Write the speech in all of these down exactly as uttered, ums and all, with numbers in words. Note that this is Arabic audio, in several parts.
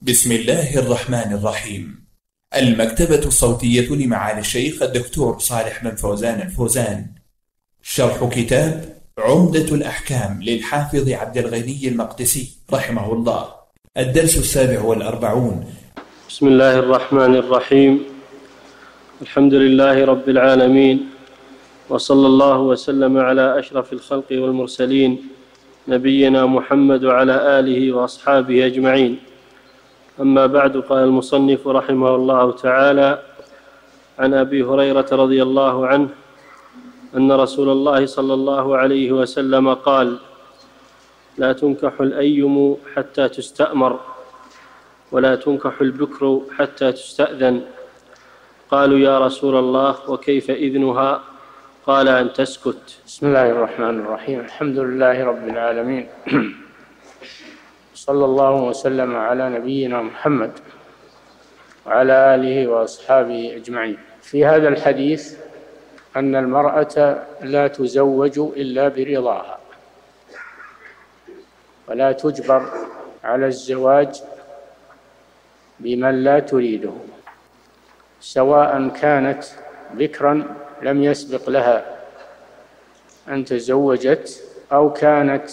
بسم الله الرحمن الرحيم. المكتبة الصوتية لمعالي الشيخ الدكتور صالح بن فوزان الفوزان. شرح كتاب عمدة الأحكام للحافظ عبد الغني المقدسي رحمه الله. الدرس السابع والأربعون. بسم الله الرحمن الرحيم. الحمد لله رب العالمين، وصلى الله وسلم على أشرف الخلق والمرسلين نبينا محمد وعلى آله وأصحابه أجمعين. أما بعد، قال المصنف رحمه الله تعالى: عن أبي هريرة رضي الله عنه أن رسول الله صلى الله عليه وسلم قال: لا تنكح الأيم حتى تستأمر، ولا تنكح البكر حتى تستأذن. قالوا: يا رسول الله، وكيف إذنها؟ قال: أن تسكت. بسم الله الرحمن الرحيم. الحمد لله رب العالمين، صلى الله وسلم على نبينا محمد وعلى آله وأصحابه أجمعين. في هذا الحديث أن المرأة لا تزوج إلا برضاها، ولا تجبر على الزواج بمن لا تريده، سواء كانت بكرا لم يسبق لها أن تزوجت، أو كانت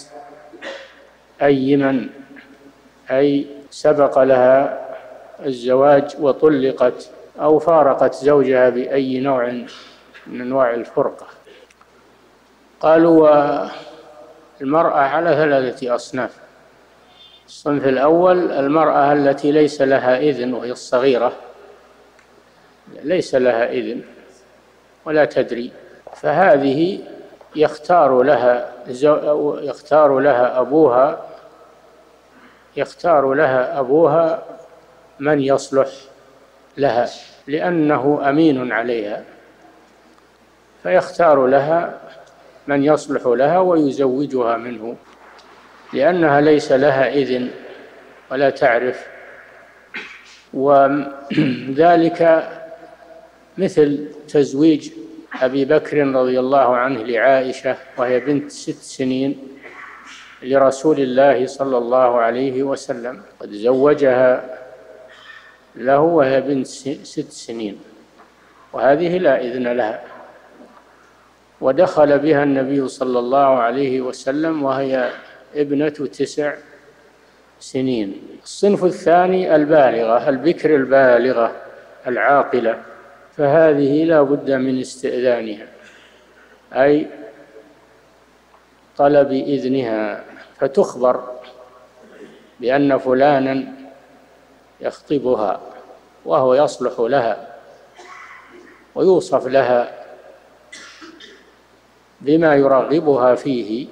أيما أي سبق لها الزواج وطلقت، أو فارقت زوجها بأي نوع من أنواع الفرقة. قالوا: المرأة على ثلاثة أصناف. الصنف الأول المرأة التي ليس لها إذن، وهي الصغيرة ليس لها إذن ولا تدري، فهذه يختار لها يختار لها أبوها يختار لها أبوها من يصلح لها، لأنه أمين عليها، فيختار لها من يصلح لها ويزوجها منه، لأنها ليس لها إذن ولا تعرف. وذلك مثل تزويج أبي بكر رضي الله عنه لعائشة وهي بنت ست سنين لرسول الله صلى الله عليه وسلم، قد زوجها له وهي بنت ست سنين، وهذه لا إذن لها، ودخل بها النبي صلى الله عليه وسلم وهي ابنة تسع سنين. الصنف الثاني البالغة، البكر البالغة العاقلة، فهذه لا بد من استئذانها، أي طلب إذنها، فتخبر بأن فلانا يخطبها وهو يصلح لها، ويوصف لها بما يرغبها فيه.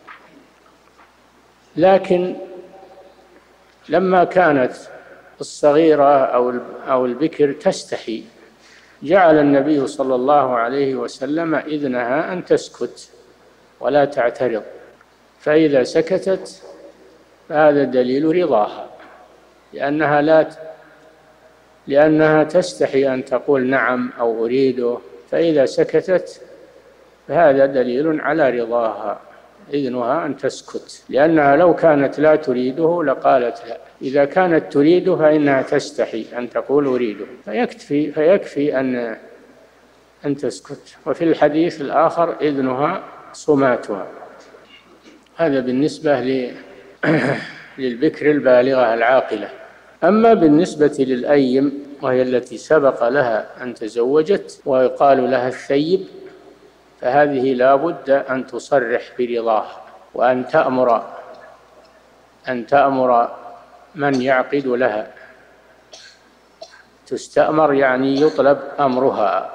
لكن لما كانت الصغيرة أو البكر تستحي، جعل النبي صلى الله عليه وسلم إذنها أن تسكت ولا تعترض، فإذا سكتت فهذا دليل رضاها، لأنها لا لأنها تستحي أن تقول نعم أو أريده، فإذا سكتت فهذا دليل على رضاها، إذنها أن تسكت، لأنها لو كانت لا تريده لقالت لا. إذا كانت تريده فإنها تستحي أن تقول أريده، فيكفي فيكفي أن أن تسكت. وفي الحديث الآخر إذنها صماتها. هذا بالنسبة للبكر البالغة العاقلة. أما بالنسبة للأيم، وهي التي سبق لها أن تزوجت ويقال لها الثيب، فهذه لا بد أن تصرح برضاها، وأن تأمر أن تأمر من يعقد لها. تستأمر يعني يطلب أمرها،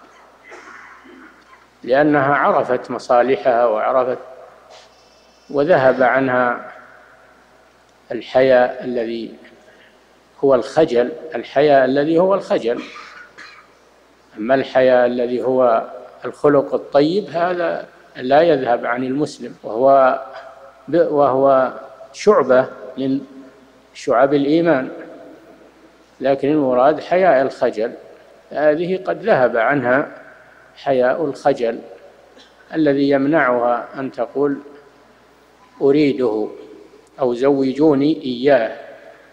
لأنها عرفت مصالحها وعرفت وذهب عنها الحياء الذي هو الخجل الحياء الذي هو الخجل. أما الحياء الذي هو الخلق الطيب هذا لا يذهب عن المسلم، وهو وهو شعبة من شعب الإيمان، لكن المراد حياء الخجل، هذه قد ذهب عنها حياء الخجل الذي يمنعها أن تقول أريده أو زوجوني إياه،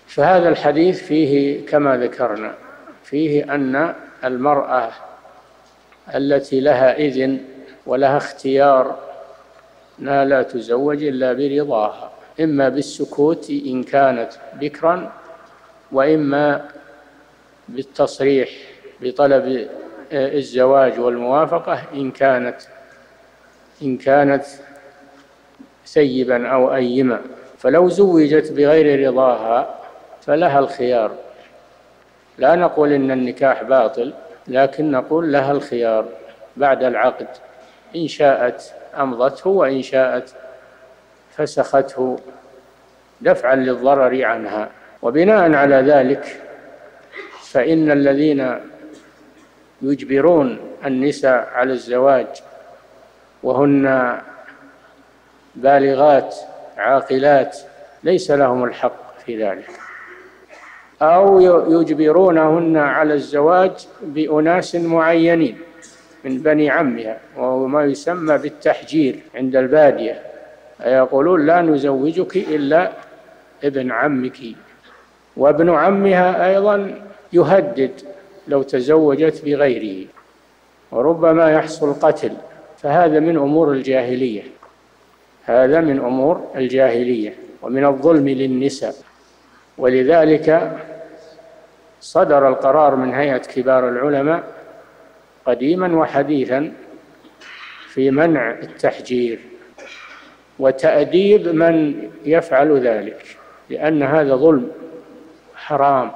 فهذا الحديث فيه كما ذكرنا، فيه أن المرأة التي لها إذن ولها اختيار أنها لا تزوج إلا برضاها، إما بالسكوت إن كانت بكرا، وإما بالتصريح بطلب الزواج والموافقة إن كانت إن كانت ثيبا أو أيما. فلو زوجت بغير رضاها فلها الخيار، لا نقول إن النكاح باطل، لكن نقول لها الخيار بعد العقد، إن شاءت أمضته وإن شاءت فسخته دفعا للضرر عنها. وبناء على ذلك فإن الذين يجبرون النساء على الزواج وهن بالغات عاقلات ليس لهم الحق في ذلك، أو يجبرونهن على الزواج بأناس معينين من بني عمها، وهو ما يسمى بالتحجير عند البادية، يقولون لا نزوجك إلا ابن عمك، وابن عمها أيضا يهدد لو تزوجت بغيره، وربما يحصل قتل. فهذا من أمور الجاهلية، هذا من أمور الجاهلية ومن الظلم للنساء. ولذلك صدر القرار من هيئة كبار العلماء قديما وحديثا في منع التحجير وتأديب من يفعل ذلك، لأن هذا ظلم حرام.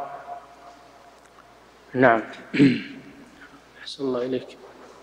نعم. أحسن الله إليك.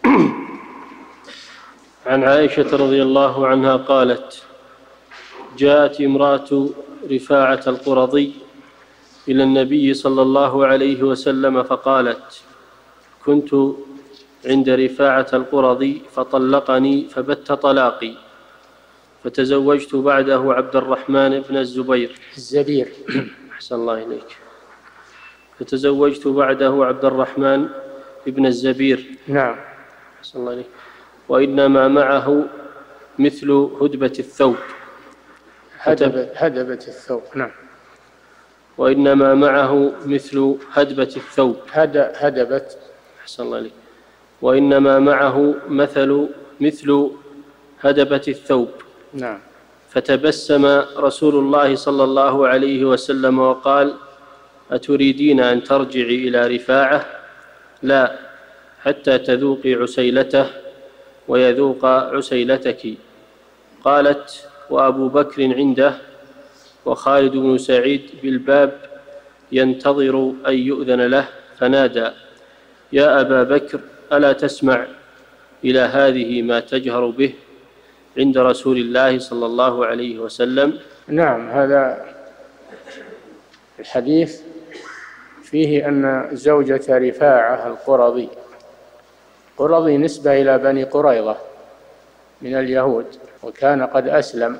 عن عائشة رضي الله عنها قالت: جاءت امرأة رفاعة القرظي إلى النبي صلى الله عليه وسلم فقالت: كنت عند رفاعة القرظي فطلقني فبت طلاقي، فتزوجت بعده عبد الرحمن بن الزبير الزبير أحسن الله إليك فتزوجت بعده عبد الرحمن بن الزبير نعم أحسن الله إليك وإنما معه مثل هدبة الثوب هدبة, هدبة الثوب نعم وإنما معه مثل هدبة الثوب هد هدبة أحسن الله إليك وإنما معه مثل مثل هدبة الثوب نعم. فتبسم رسول الله صلى الله عليه وسلم وقال: أتريدين أن ترجعي إلى رفاعة؟ لا، حتى تذوقي عسيلته ويذوق عسيلتك. قالت: وأبو بكر عنده وخالد بن سعيد بالباب ينتظر أن يؤذن له، فنادى: يا أبا بكر، ألا تسمع إلى هذه ما تجهر به عند رسول الله صلى الله عليه وسلم؟ نعم. هذا الحديث فيه أن زوجة رفاعة القرظي، قرظي نسبة إلى بني قريظة من اليهود، وكان قد أسلم،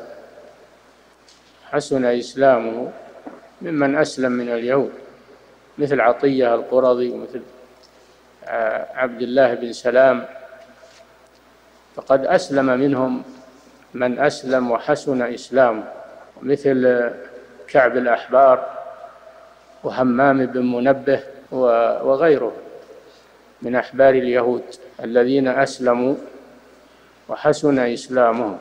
حسن إسلامه ممن أسلم من اليهود، مثل عطية القرظي ومثل عبد الله بن سلام، فقد أسلم منهم من أسلم وحسن إسلامه، مثل كعب الأحبار وهمام بن منبه وغيره من أحبار اليهود الذين أسلموا وحسن إسلامهم.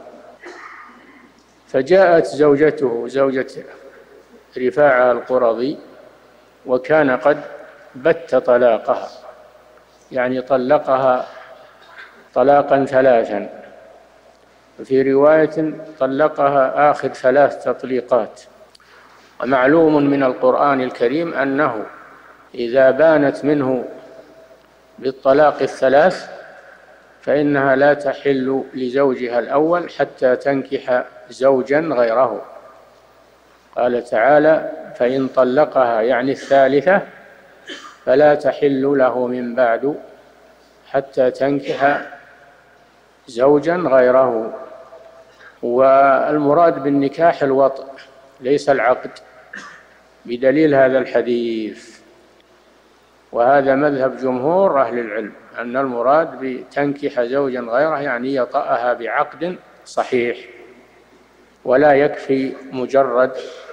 فجاءت زوجته زوجة رفاعة القرظي وكان قد بت طلاقها، يعني طلقها طلاقا ثلاثا، وفي رواية طلقها آخر ثلاث تطليقات. ومعلوم من القرآن الكريم أنه إذا بانت منه بالطلاق الثلاث فإنها لا تحل لزوجها الأول حتى تنكح زوجا غيره. قال تعالى: فإن طلقها يعني الثالثة فلا تحل له من بعد حتى تنكح زوجا غيره. والمراد بالنكاح الوطء ليس العقد، بدليل هذا الحديث. وهذا مذهب جمهور أهل العلم، أن المراد بتنكح زوجا غيره يعني يطأها بعقد صحيح، ولا يكفي مجرد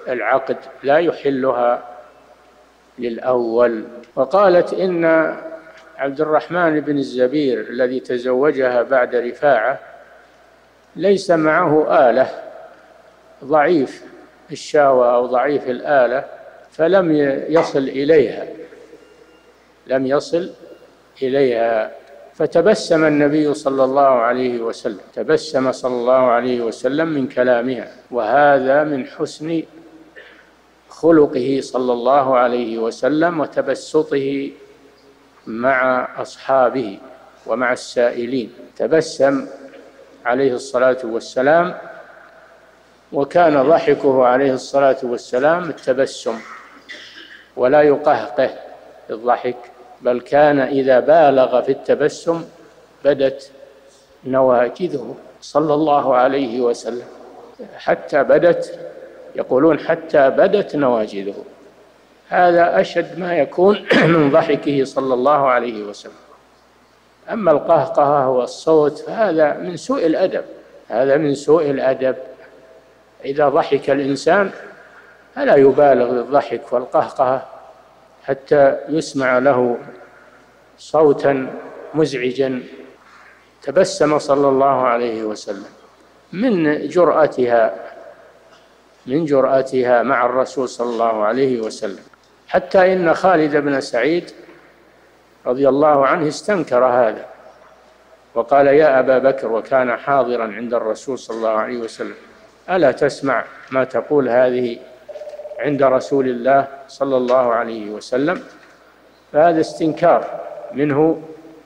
العقد لا يحلها للأول. وقالت إن عبد الرحمن بن الزبير الذي تزوجها بعد رفاعة ليس معه آلة، ضعيف الشهوة أو ضعيف الآلة، فلم يصل إليها لم يصل إليها فتبسم النبي صلى الله عليه وسلم تبسم صلى الله عليه وسلم من كلامها، وهذا من حسن خلقه صلى الله عليه وسلم وتبسطه مع أصحابه ومع السائلين. تبسم عليه الصلاة والسلام، وكان ضحكه عليه الصلاة والسلام التبسم ولا يقهقه الضحك، بل كان إذا بالغ في التبسم بدت نواجذه صلى الله عليه وسلم، حتى بدت يقولون حتى بدت نواجذه. هذا أشد ما يكون من ضحكه صلى الله عليه وسلم. أما القهقهة والصوت فهذا من سوء الأدب هذا من سوء الأدب. إذا ضحك الإنسان فلا يبالغ بالضحك والقهقهة حتى يسمع له صوتا مزعجا. تبسم صلى الله عليه وسلم من جرأتها من جرأتها مع الرسول صلى الله عليه وسلم، حتى إن خالد بن سعيد رضي الله عنه استنكر هذا وقال: يا أبا بكر، وكان حاضرا عند الرسول صلى الله عليه وسلم، ألا تسمع ما تقول هذه عند رسول الله صلى الله عليه وسلم؟ فهذا استنكار منه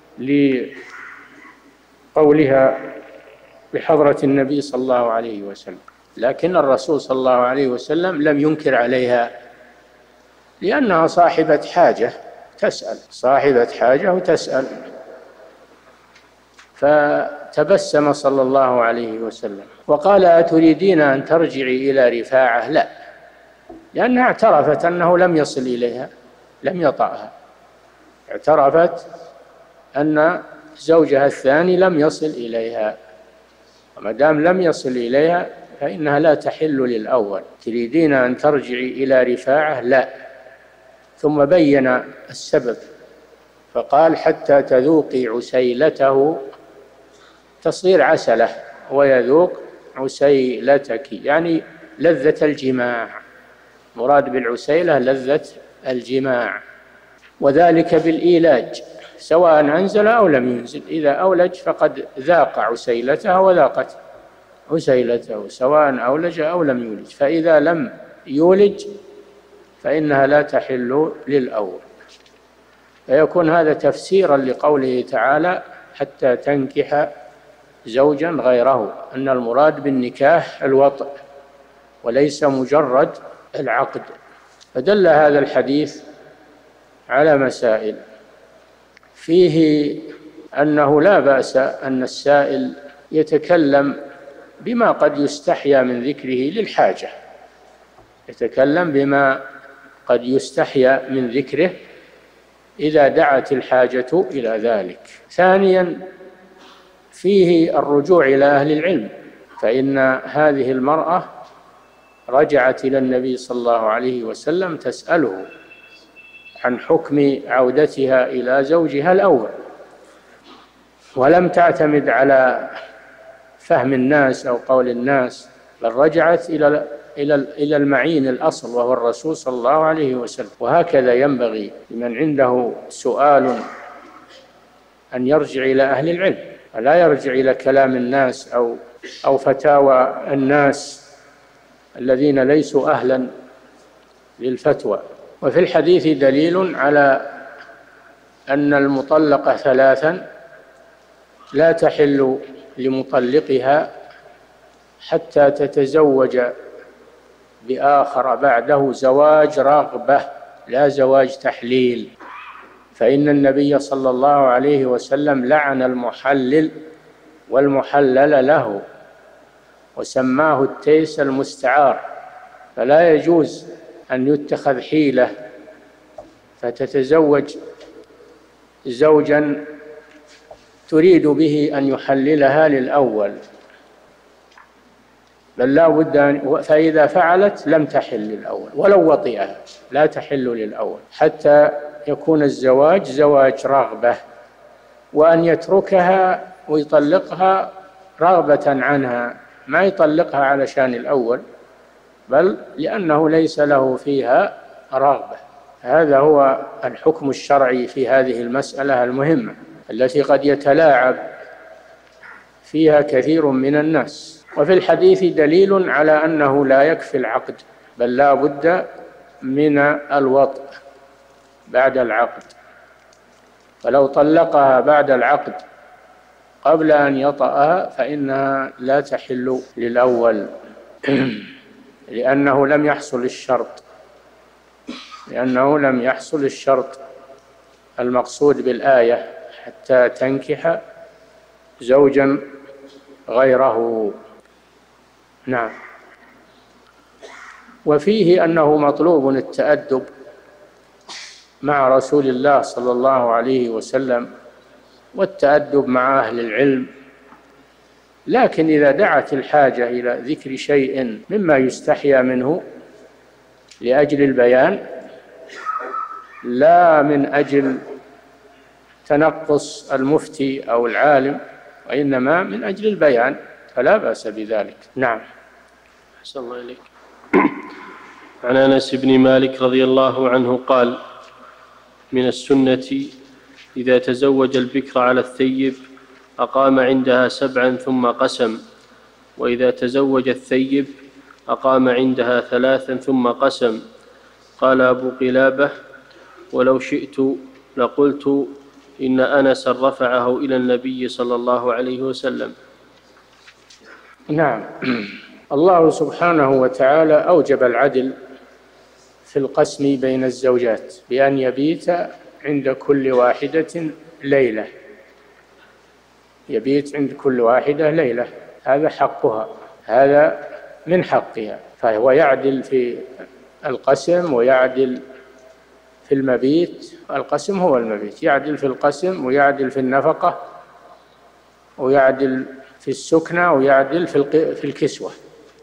لقولها بحضرة النبي صلى الله عليه وسلم، لكن الرسول صلى الله عليه وسلم لم ينكر عليها لأنها صاحبة حاجة تسأل صاحبة حاجة وتسأل. فتبسم صلى الله عليه وسلم وقال: أتريدين أن ترجعي إلى رفاعة؟ لا، لأنها اعترفت أنه لم يصل إليها لم يطأها، اعترفت أن زوجها الثاني لم يصل إليها، وما دام لم يصل إليها فإنها لا تحل للأول. تريدين أن ترجعي إلى رفاعة؟ لا. ثم بين السبب فقال: حتى تذوقي عسيلته، تصير عسلة ويذوق عسيلتك، يعني لذة الجماع، مراد بالعسيلة لذة الجماع، وذلك بالإيلاج سواء أنزل أو لم ينزل. إذا أولج فقد ذاق عسيلتها وذاقت عسيلته سواء أولج أو لم يولج، فإذا لم يولج فإنها لا تحل للأول. فيكون هذا تفسيرا لقوله تعالى: حتى تنكح زوجا غيره، أن المراد بالنكاح الوطء وليس مجرد العقد. فدل هذا الحديث على مسائل، فيه أنه لا بأس أن السائل يتكلم بما قد يستحيا من ذكره للحاجة، يتكلم بما قد يستحيا من ذكره إذا دعت الحاجة إلى ذلك. ثانيا، فيه الرجوع إلى أهل العلم، فإن هذه المرأة رجعت إلى النبي صلى الله عليه وسلم تسأله عن حكم عودتها إلى زوجها الأول، ولم تعتمد على فهم الناس أو قول الناس، بل رجعت إلى إلى إلى المعين الأصل وهو الرسول صلى الله عليه وسلم. وهكذا ينبغي لمن عنده سؤال أن يرجع إلى أهل العلم، ولا يرجع إلى كلام الناس أو أو فتاوى الناس الذين ليسوا أهلا للفتوى. وفي الحديث دليل على أن المطلقة ثلاثا لا تحل لمطلقها حتى تتزوج بآخر بعده زواج رغبة لا زواج تحليل، فإن النبي صلى الله عليه وسلم لعن المحلل والمحلل له وسماه التيس المستعار، فلا يجوز أن يتخذ حيلة فتتزوج زوجا تريد به أن يحللها للأول، بل لا بد أن، فإذا فعلت لم تحل للأول ولو وطئها، لا تحل للأول حتى يكون الزواج زواج رغبة، وأن يتركها ويطلقها رغبة عنها، ما يطلقها علشان الأول، بل لأنه ليس له فيها رغبة. هذا هو الحكم الشرعي في هذه المسألة المهمة التي قد يتلاعب فيها كثير من الناس. وفي الحديث دليل على أنه لا يكفي العقد، بل لا بد من الوطء بعد العقد. فلو طلقها بعد العقد قبل أن يطأها فإنها لا تحل للأول لأنه لم يحصل الشرط لأنه لم يحصل الشرط المقصود بالآية حتى تنكح زوجا غيره. نعم. وفيه أنه مطلوب التأدب مع رسول الله صلى الله عليه وسلم والتأدب مع أهل العلم، لكن إذا دعت الحاجة إلى ذكر شيء مما يستحيا منه لأجل البيان لا من أجل تنقص المفتي أو العالم، وإنما من أجل البيان، فلا بأس بذلك. نعم. أحسن الله إليك. عن أنس بن مالك رضي الله عنه قال: من السنة إذا تزوج البكر على الثيب أقام عندها سبعا ثم قسم، وإذا تزوج الثيب أقام عندها ثلاثا ثم قسم. قال أبو قلابة: ولو شئت لقلت إن أنسا رفعه إلى النبي صلى الله عليه وسلم. نعم. الله سبحانه وتعالى أوجب العدل في القسم بين الزوجات بأن يبيت عند كل واحدة ليلة، يبيت عند كل واحدة ليلة، هذا حقها، هذا من حقها، فهو يعدل في القسم ويعدل في المبيت. القسم هو المبيت، يعدل في القسم ويعدل في النفقة ويعدل في السكنة ويعدل في الكسوة،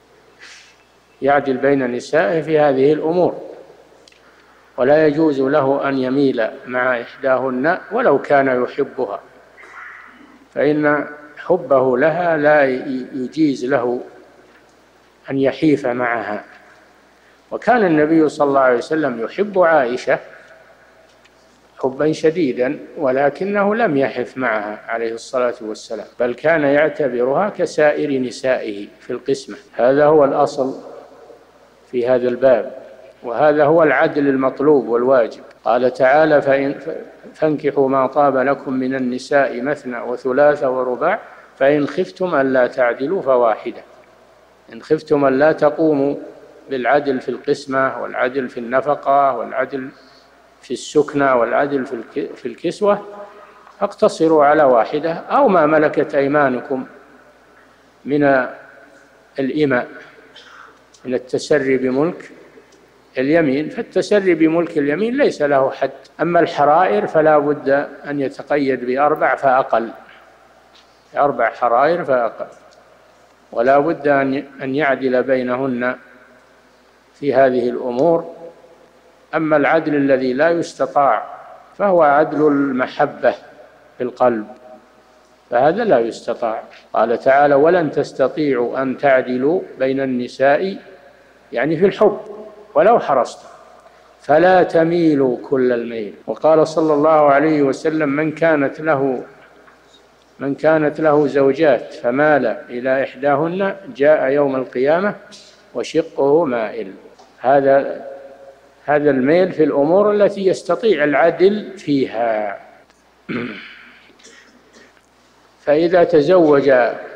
يعدل بين نسائه في هذه الأمور، ولا يجوز له أن يميل مع إحداهن ولو كان يحبها، فإن حبه لها لا يجيز له أن يحيف معها. وكان النبي صلى الله عليه وسلم يحب عائشة حبا شديدا، ولكنه لم يحف معها عليه الصلاة والسلام، بل كان يعتبرها كسائر نسائه في القسمة. هذا هو الأصل في هذا الباب، وهذا هو العدل المطلوب والواجب. قال تعالى: فإن فانكحوا ما طاب لكم من النساء مثنى وثلاث ورباع فإن خفتم ألا تعدلوا فواحدة. إن خفتم ألا تقوموا بالعدل في القسمة والعدل في النفقة والعدل في السكنة والعدل في الكسوة فاقتصروا على واحدة أو ما ملكت أيمانكم من الإماء، من التسري بملك اليمين. فالتسري بملك اليمين ليس له حد. أما الحرائر فلا بد أن يتقيد بأربع فأقل، أربع حرائر فأقل، ولا بد أن يعدل بينهن في هذه الأمور. أما العدل الذي لا يستطاع فهو عدل المحبة في القلب، فهذا لا يستطاع. قال تعالى: ولن تستطيعوا أن تعدلوا بين النساء، يعني في الحب، ولو حرصتم، فلا تميلوا كل الميل. وقال صلى الله عليه وسلم: من كانت له من كانت له زوجات فمال إلى إحداهن جاء يوم القيامة وشقه مائل. هذا هذا الميل في الأمور التي يستطيع العدل فيها. فإذا تزوج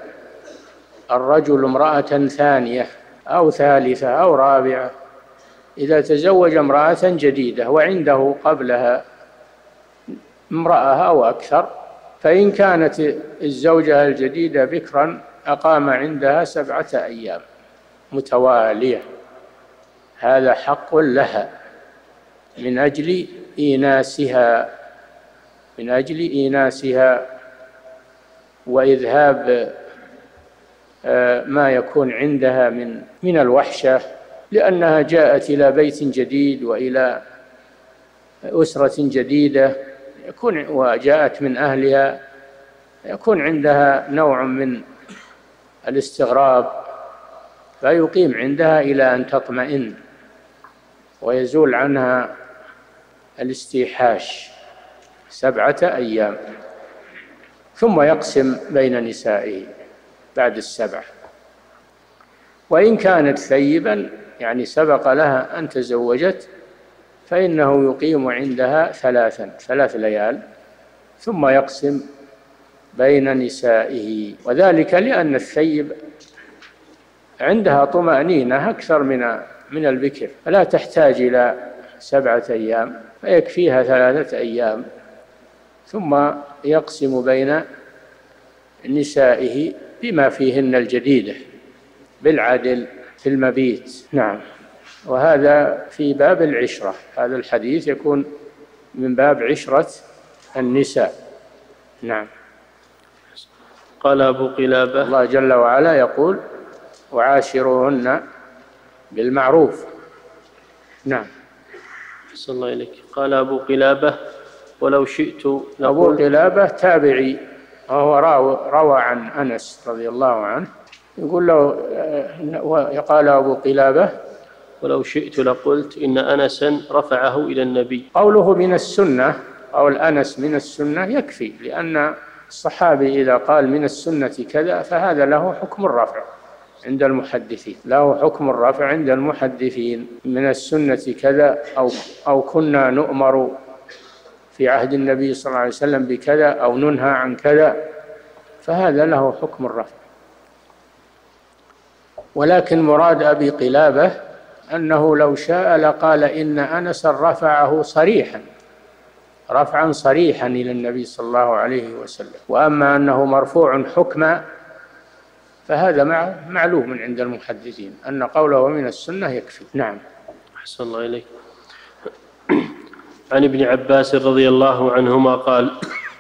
الرجل امرأة ثانية أو ثالثة أو رابعة، إذا تزوج امرأة جديدة وعنده قبلها امرأة أو أكثر، فإن كانت الزوجة الجديدة بكرا أقام عندها سبعة أيام متوالية، هذا حق لها من أجل إيناسها من أجل إيناسها وإذهاب ما يكون عندها من من الوحشة، لأنها جاءت إلى بيت جديد وإلى أسرة جديدة، يكون وجاءت من أهلها، يكون عندها نوع من الاستغراب، فيقيم عندها إلى أن تطمئن ويزول عنها الاستيحاش سبعة أيام، ثم يقسم بين نسائه بعد السبع. وإن كانت ثيبا يعني سبق لها أن تزوجت فإنه يقيم عندها ثلاثا ثلاث ليال ثم يقسم بين نسائه، وذلك لأن الثيب عندها طمأنينة أكثر من من البكر، فلا تحتاج إلى سبعة أيام، فيكفيها ثلاثة أيام ثم يقسم بين نسائه بما فيهن الجديدة بالعدل في المبيت. نعم. وهذا في باب العشرة، هذا الحديث يكون من باب عشرة النساء. نعم. قال أبو قلابة: الله جل وعلا يقول: وعاشروهن بالمعروف. نعم. صلى الله إليك. قال أبو قلابة: ولو شئت لقلت. أبو قلابة تابعي، وهو روى عن أنس رضي الله عنه، يقول له، قال أبو قلابة: ولو شئت لقلت إن أنسا رفعه إلى النبي. قوله من السنة أو الأنس من السنة يكفي، لأن الصحابي إذا قال من السنة كذا فهذا له حكم الرفع عند المحدثين، له حكم الرفع عند المحدثين، من السنة كذا، أو أو كنا نؤمر في عهد النبي صلى الله عليه وسلم بكذا، أو ننهى عن كذا، فهذا له حكم الرفع. ولكن مراد أبي قلابة أنه لو شاء لقال إن أنسا رفعه صريحا رفعا صريحا إلى النبي صلى الله عليه وسلم، وأما أنه مرفوع حكما فهذا معلوم عند المحدثين أن قوله من السنة يكفي. نعم. أحسن الله إليك. عن ابن عباس رضي الله عنهما قال: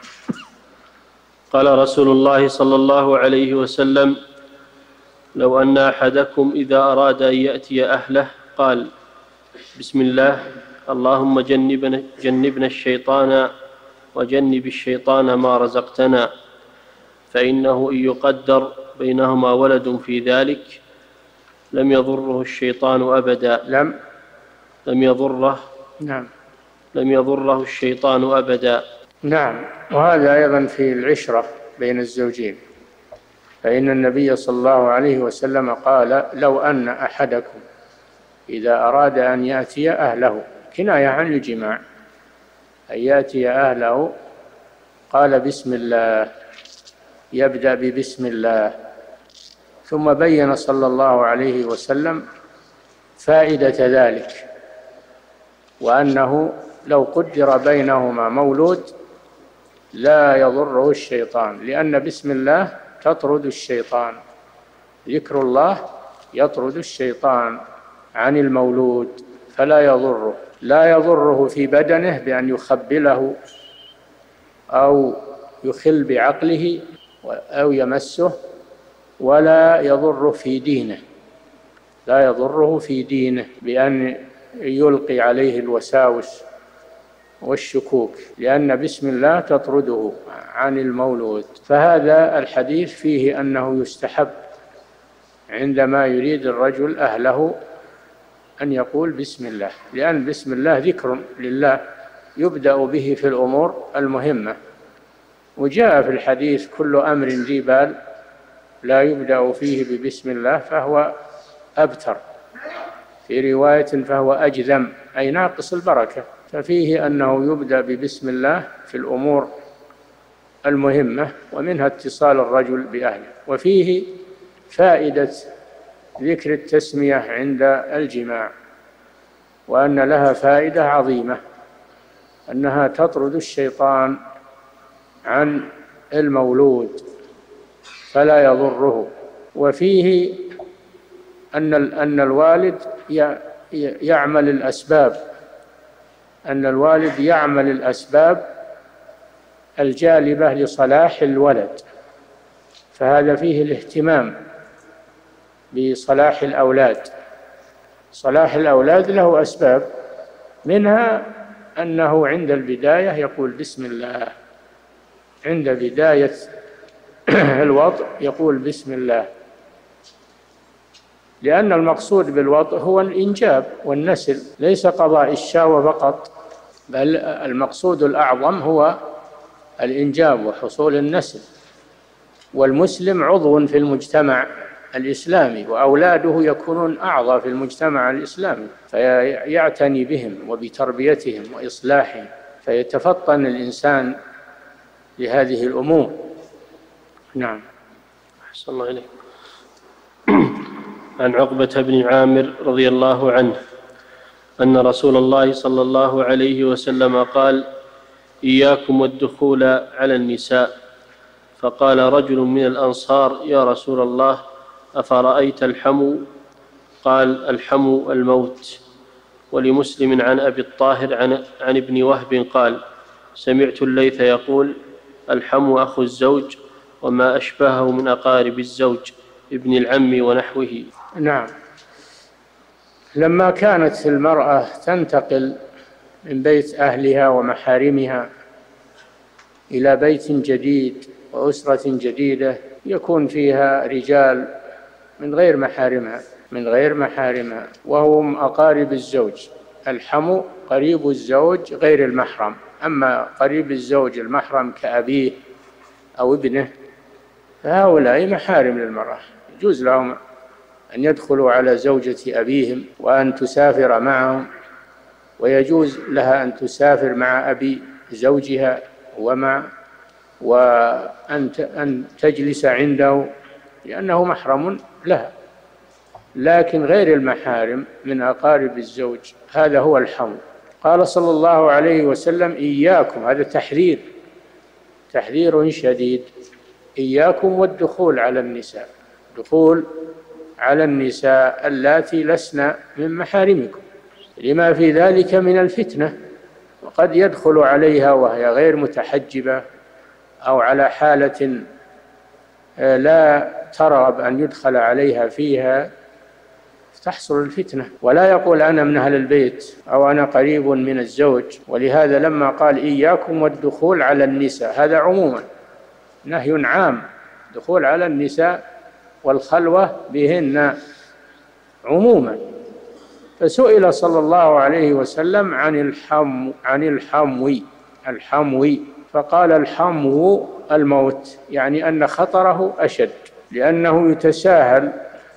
قال رسول الله صلى الله عليه وسلم: لو أن أحدكم إذا أراد أن يأتي أهله قال: بسم الله، اللهم جنبنا, جنبنا الشيطان وجنب الشيطان ما رزقتنا، فإنه إن يقدر بينهما ولد في ذلك لم يضره الشيطان أبدا. لم لم يضره نعم لم يضره الشيطان أبدا. نعم. وهذا أيضا في العشرة بين الزوجين، فإن النبي صلى الله عليه وسلم قال: لو أن أحدكم إذا أراد أن يأتي أهله، كناية عن الجماع، أن يأتي أهله قال بسم الله، يبدأ ببسم الله، ثم بين صلى الله عليه وسلم فائدة ذلك، وأنه لو قدر بينهما مولود لا يضره الشيطان، لأن بسم الله تطرد الشيطان، ذكر الله يطرد الشيطان عن المولود فلا يضره، لا يضره في بدنه بأن يخبله أو يخل بعقله أو يمسه، ولا يضره في دينه، لا يضره في دينه بأن يلقي عليه الوساوس والشكوك، لأن بسم الله تطرده عن المولود. فهذا الحديث فيه أنه يستحب عندما يريد الرجل أهله أن يقول بسم الله، لأن بسم الله ذكر لله يبدأ به في الأمور المهمة، وجاء في الحديث: كل أمر ذي بال لا يبدأ فيه ببسم الله فهو أبتر، في رواية فهو أجذم، أي ناقص البركة. ففيه أنه يبدأ ببسم الله في الأمور المهمة، ومنها اتصال الرجل بأهله. وفيه فائدة ذكر التسمية عند الجماع، وأن لها فائدة عظيمة، أنها تطرد الشيطان عن المولود فلا يضره. وفيه أن أن الوالد يعمل الأسباب أن الوالد يعمل الأسباب الجالبة لصلاح الولد، فهذا فيه الاهتمام بصلاح الأولاد. صلاح الأولاد له أسباب، منها أنه عند البداية يقول بسم الله، عند بداية الوضع يقول بسم الله، لأن المقصود بالوضع هو الإنجاب والنسل، ليس قضاء الشهوة فقط، بل المقصود الأعظم هو الإنجاب وحصول النسل. والمسلم عضو في المجتمع الإسلامي، وأولاده يكونون أعضى في المجتمع الإسلامي، فيعتني بهم وبتربيتهم وإصلاحهم، فيتفطن الإنسان لهذه الأمور. نعم. أحسن الله إليك. عن عقبة بن عامر رضي الله عنه أن رسول الله صلى الله عليه وسلم قال: إياكم والدخول على النساء. فقال رجل من الأنصار: يا رسول الله، أفرأيت الحمو؟ قال: الحمو الموت. ولمسلم عن أبي الطاهر عن, عن ابن وهب قال: سمعت الليث يقول: الحمو أخو الزوج وما أشبهه من أقارب الزوج، ابن العم ونحوه. نعم. لما كانت المرأة تنتقل من بيت أهلها ومحارمها إلى بيت جديد وأسرة جديدة يكون فيها رجال من غير محارمها من غير محارمها وهم أقارب الزوج. الحمو قريب الزوج غير المحرم، أما قريب الزوج المحرم كأبيه أو ابنه فهؤلاء محارم للمرأة، يجوز لهم أن يدخلوا على زوجة أبيهم وأن تسافر معهم، ويجوز لها أن تسافر مع أبي زوجها ومع وأن أن تجلس عنده لأنه محرم لها. لكن غير المحارم من أقارب الزوج هذا هو الحمو. قال صلى الله عليه وسلم: إياكم، هذا تحذير تحذير شديد، إياكم والدخول على النساء، دخول على النساء اللاتي لسن من محارمكم، لما في ذلك من الفتنة، وقد يدخل عليها وهي غير متحجبة أو على حالة لا ترغب أن يدخل عليها فيها، تحصل الفتنة. ولا يقول أنا من أهل البيت أو أنا قريب من الزوج. ولهذا لما قال إياكم والدخول على النساء هذا عموما نهي عام، دخول على النساء والخلوة بهن عموما. فسئل صلى الله عليه وسلم عن الحمو عن الحموي الحموي فقال: الحمو الموت، يعني أن خطره أشد، لأنه يتساهل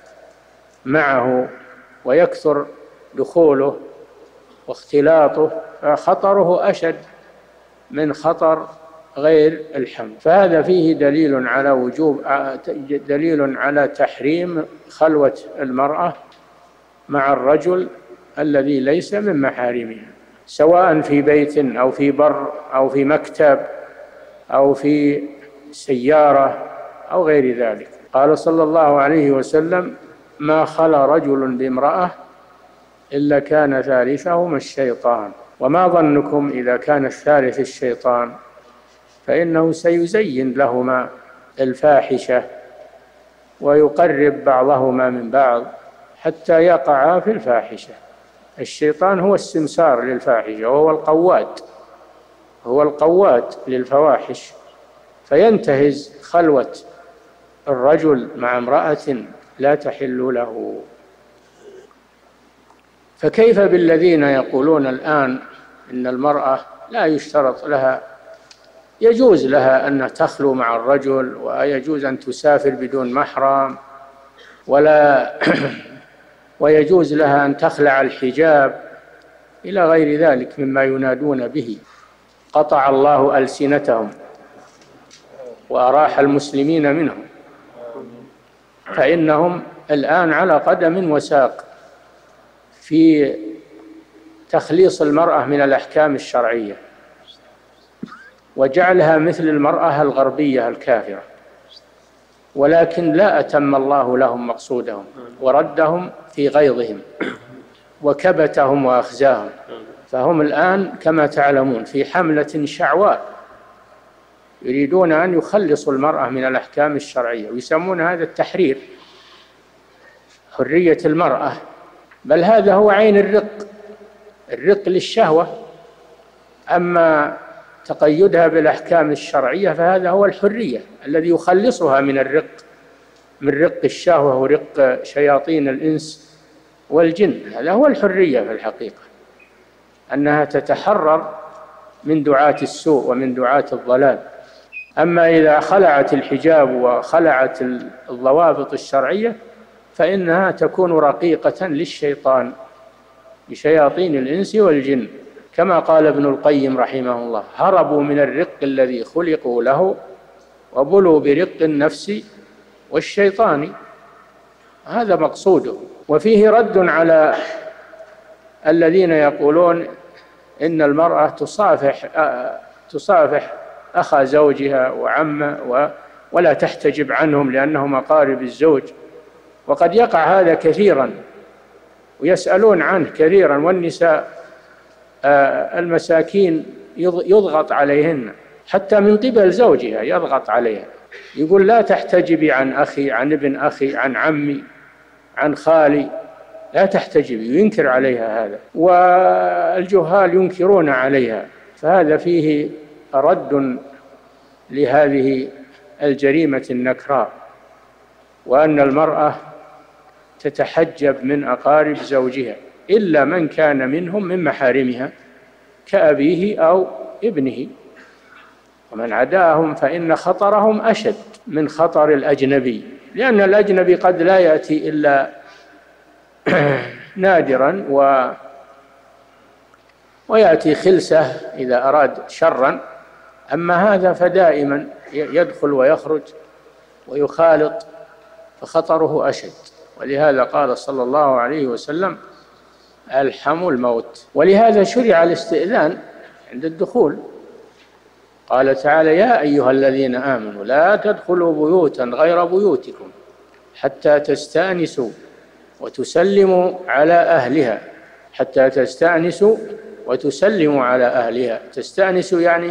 معه ويكثر دخوله واختلاطه، فخطره أشد من خطر غير الحمل. فهذا فيه دليل على وجوب دليل على تحريم خلوة المرأة مع الرجل الذي ليس من محارمها، سواء في بيت أو في بر أو في مكتب أو في سيارة أو غير ذلك. قال صلى الله عليه وسلم: ما خلا رجل بامرأة إلا كان ثالثهما الشيطان، وما ظنكم إذا كان الثالث الشيطان، فإنه سيزين لهما الفاحشة ويقرب بعضهما من بعض حتى يقعا في الفاحشة. الشيطان هو السمسار للفاحشة وهو القواد هو القواد للفواحش، فينتهز خلوة الرجل مع امرأة لا تحل له. فكيف بالذين يقولون الآن إن المرأة لا يشترط لها، يجوز لها أن تخلو مع الرجل ويجوز أن تسافر بدون محرم، ولا ويجوز لها أن تخلع الحجاب إلى غير ذلك مما ينادون به. قطع الله ألسنتهم وأراح المسلمين منهم، فإنهم الآن على قدم وساق في تخليص المرأة من الأحكام الشرعية وجعلها مثل المرأة الغربية الكافرة، ولكن لا أتم الله لهم مقصودهم وردهم في غيظهم وكبتهم وأخزاهم. فهم الآن كما تعلمون في حملة شعواء يريدون أن يخلصوا المرأة من الأحكام الشرعية ويسمون هذا التحرير. حرية المرأة، بل هذا هو عين الرق، الرق للشهوة. أما تقيدها بالأحكام الشرعية فهذا هو الحرية الذي يخلصها من الرق، من رق الشهوة ورق شياطين الإنس والجن. هذا هو الحرية في الحقيقة، أنها تتحرر من دعاة السوء ومن دعاة الضلال. أما إذا خلعت الحجاب وخلعت الضوابط الشرعية فإنها تكون رقيقة للشيطان، لشياطين الإنس والجن، كما قال ابن القيم رحمه الله: هربوا من الرق الذي خلقوا له وبلوا برق النفس والشيطان. هذا مقصوده. وفيه رد على الذين يقولون إن المرأة تصافح تصافح أخا زوجها وعمه ولا تحتجب عنهم لأنهم أقارب الزوج، وقد يقع هذا كثيرا ويسألون عنه كثيرا، والنساء المساكين يضغط عليهن حتى من قبل زوجها، يضغط عليها يقول: لا تحتجبي عن أخي، عن ابن أخي، عن عمي، عن خالي، لا تحتجبي، ينكر عليها هذا، والجهال ينكرون عليها. فهذا فيه رد لهذه الجريمة النكراء، وأن المرأة تتحجب من أقارب زوجها إلا من كان منهم من محارمها كأبيه أو ابنه، ومن عداهم فإن خطرهم أشد من خطر الأجنبي، لأن الأجنبي قد لا يأتي إلا نادرا و ويأتي خلسة إذا أراد شرا، أما هذا فدائما يدخل ويخرج ويخالط، فخطره أشد. ولهذا قال صلى الله عليه وسلم: ألحم الموت. ولهذا شرع الاستئذان عند الدخول. قال تعالى: يا أيها الذين آمنوا لا تدخلوا بيوتا غير بيوتكم حتى تستأنسوا وتسلموا على أهلها، حتى تستأنسوا وتسلموا على أهلها. تستأنسوا يعني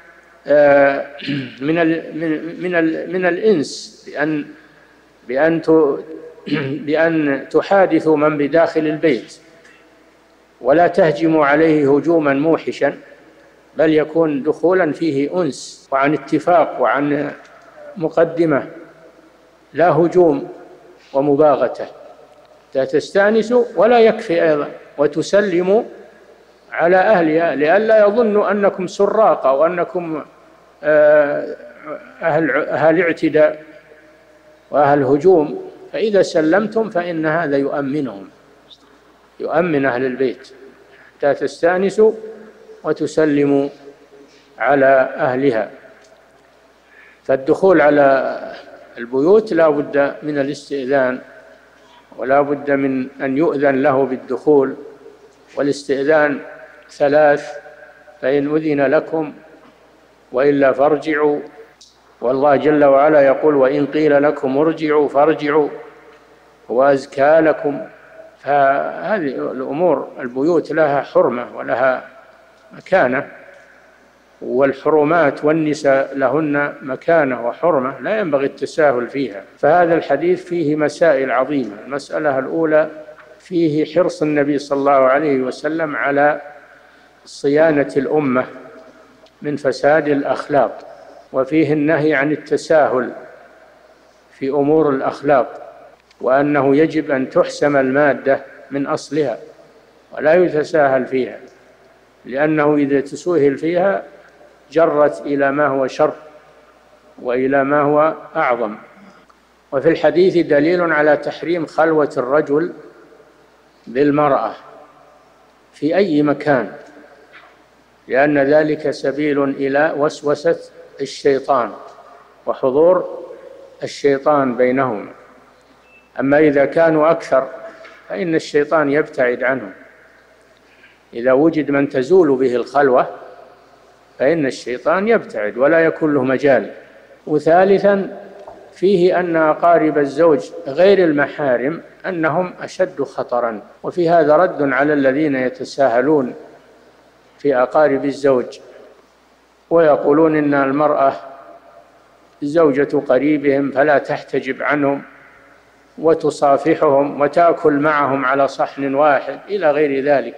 من ال من ال من الإنس، بأن بأن بأن تحادثوا من بداخل البيت، ولا تهجموا عليه هجوما موحشا، بل يكون دخولا فيه أنس وعن اتفاق وعن مقدمة، لا هجوم ومباغتة. تستأنسوا، ولا يكفي أيضا وتسلموا على أهلها، لئلا يظنوا أنكم سراق أو أنكم أهل, أهل اعتداء وأهل هجوم. فإذا سلمتم فإن هذا يؤمنهم، يؤمن أهل البيت. حتى تستأنسوا وتسلموا على أهلها. فالدخول على البيوت لا بد من الاستئذان، ولا بد من أن يؤذن له بالدخول، والاستئذان ثلاث: فإن أذن لكم وإلا فارجعوا. والله جل وعلا يقول: وإن قيل لكم ارجعوا فارجعوا هو أزكى لكم. فهذه الأمور، البيوت لها حرمة ولها مكانة، والحرمات والنساء لهن مكانة وحرمة لا ينبغي التساهل فيها. فهذا الحديث فيه مسائل عظيمة. المسألة الأولى فيه حرص النبي صلى الله عليه وسلم على صيانة الأمة من فساد الأخلاق، وفيه النهي عن التساهل في أمور الأخلاق، وأنه يجب أن تحسم المادة من أصلها ولا يتساهل فيها، لأنه إذا تسوهل فيها جرت إلى ما هو شر وإلى ما هو أعظم. وفي الحديث دليل على تحريم خلوة الرجل بالمرأة في أي مكان، لأن ذلك سبيل إلى وسوسة الشيطان وحضور الشيطان بينهم. أما إذا كانوا أكثر فإن الشيطان يبتعد عنهم. إذا وجد من تزول به الخلوة فإن الشيطان يبتعد ولا يكون له مجال. وثالثا فيه أن أقارب الزوج غير المحارم أنهم أشد خطرا، وفي هذا رد على الذين يتساهلون في أقارب الزوج ويقولون إن المرأة زوجة قريبهم فلا تحتجب عنهم، وتصافحهم وتأكل معهم على صحن واحد إلى غير ذلك.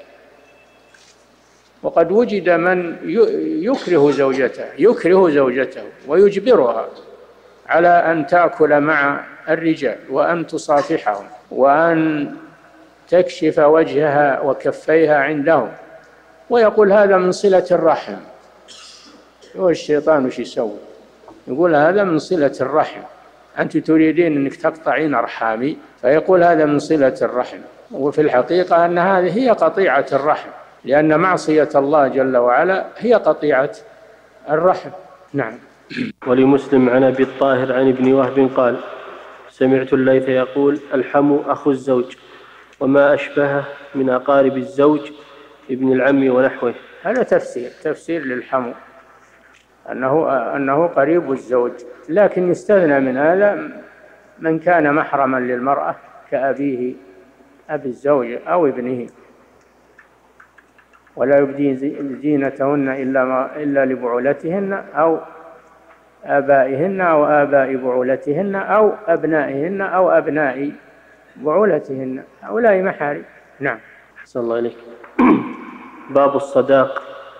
وقد وجد من يكره زوجته يكره زوجته ويجبرها على أن تأكل مع الرجال وأن تصافحهم وأن تكشف وجهها وكفيها عندهم، ويقول هذا من صلة الرحم. والشيطان وش يسوي؟ يقول هذا من صلة الرحم، أنت تريدين أنك تقطعين أرحامي، فيقول هذا من صلة الرحم. وفي الحقيقة أن هذه هي قطيعة الرحم، لأن معصية الله جل وعلا هي قطيعة الرحم. نعم. ولمسلم عن أبي الطاهر عن ابن وهب قال: سمعت الليث يقول: الحم أخو الزوج وما أشبهه من أقارب الزوج ابن العم ونحوه. هذا تفسير تفسير للحم أنه أنه قريب الزوج، لكن يستثنى من هذا من كان محرما للمرأة كأبيه أبي الزوج أو ابنه. ولا يبدين زينتهن إلا ما إلا لبعولتهن أو آبائهن أو آباء بعولتهن أو أبنائهن أو أبناء بعولتهن، هؤلاء محارم. نعم. أحسن الله إليك. باب الصداق.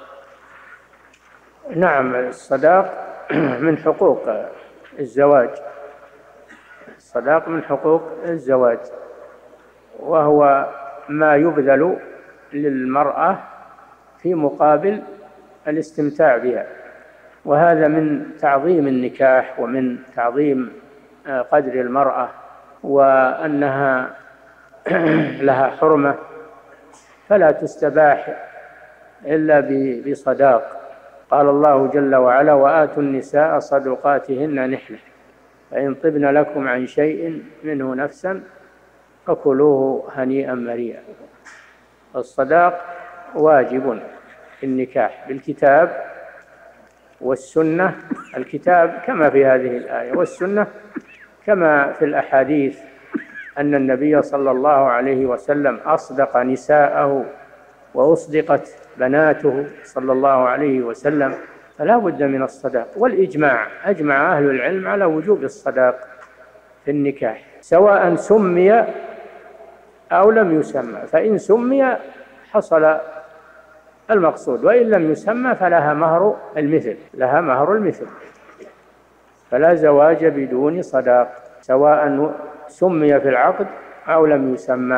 نعم، الصداق من حقوق الزواج، الصداق من حقوق الزواج، وهو ما يبذل للمرأة في مقابل الاستمتاع بها، وهذا من تعظيم النكاح ومن تعظيم قدر المرأة وأنها لها حرمة، فلا تستباح إلا بصداق. قال الله جل وعلا: وآتوا النساء صدقاتهن نحلة فإن طبن لكم عن شيء منه نفسا فكلوه هنيئا مريئا. الصداق واجب في النكاح بالكتاب والسنة، الكتاب كما في هذه الآية، والسنة كما في الأحاديث أن النبي صلى الله عليه وسلم أصدق نساءه وأصدقت بناته صلى الله عليه وسلم، فلا بد من الصداق. والإجماع أجمع أهل العلم على وجوب الصداق في النكاح، سواء سمي أو لم يسمى، فإن سمي حصل المقصود، وإن لم يسمى فلها مهر المثل، لها مهر المثل، فلا زواج بدون صداق سواء سمي في العقد أو لم يسمى.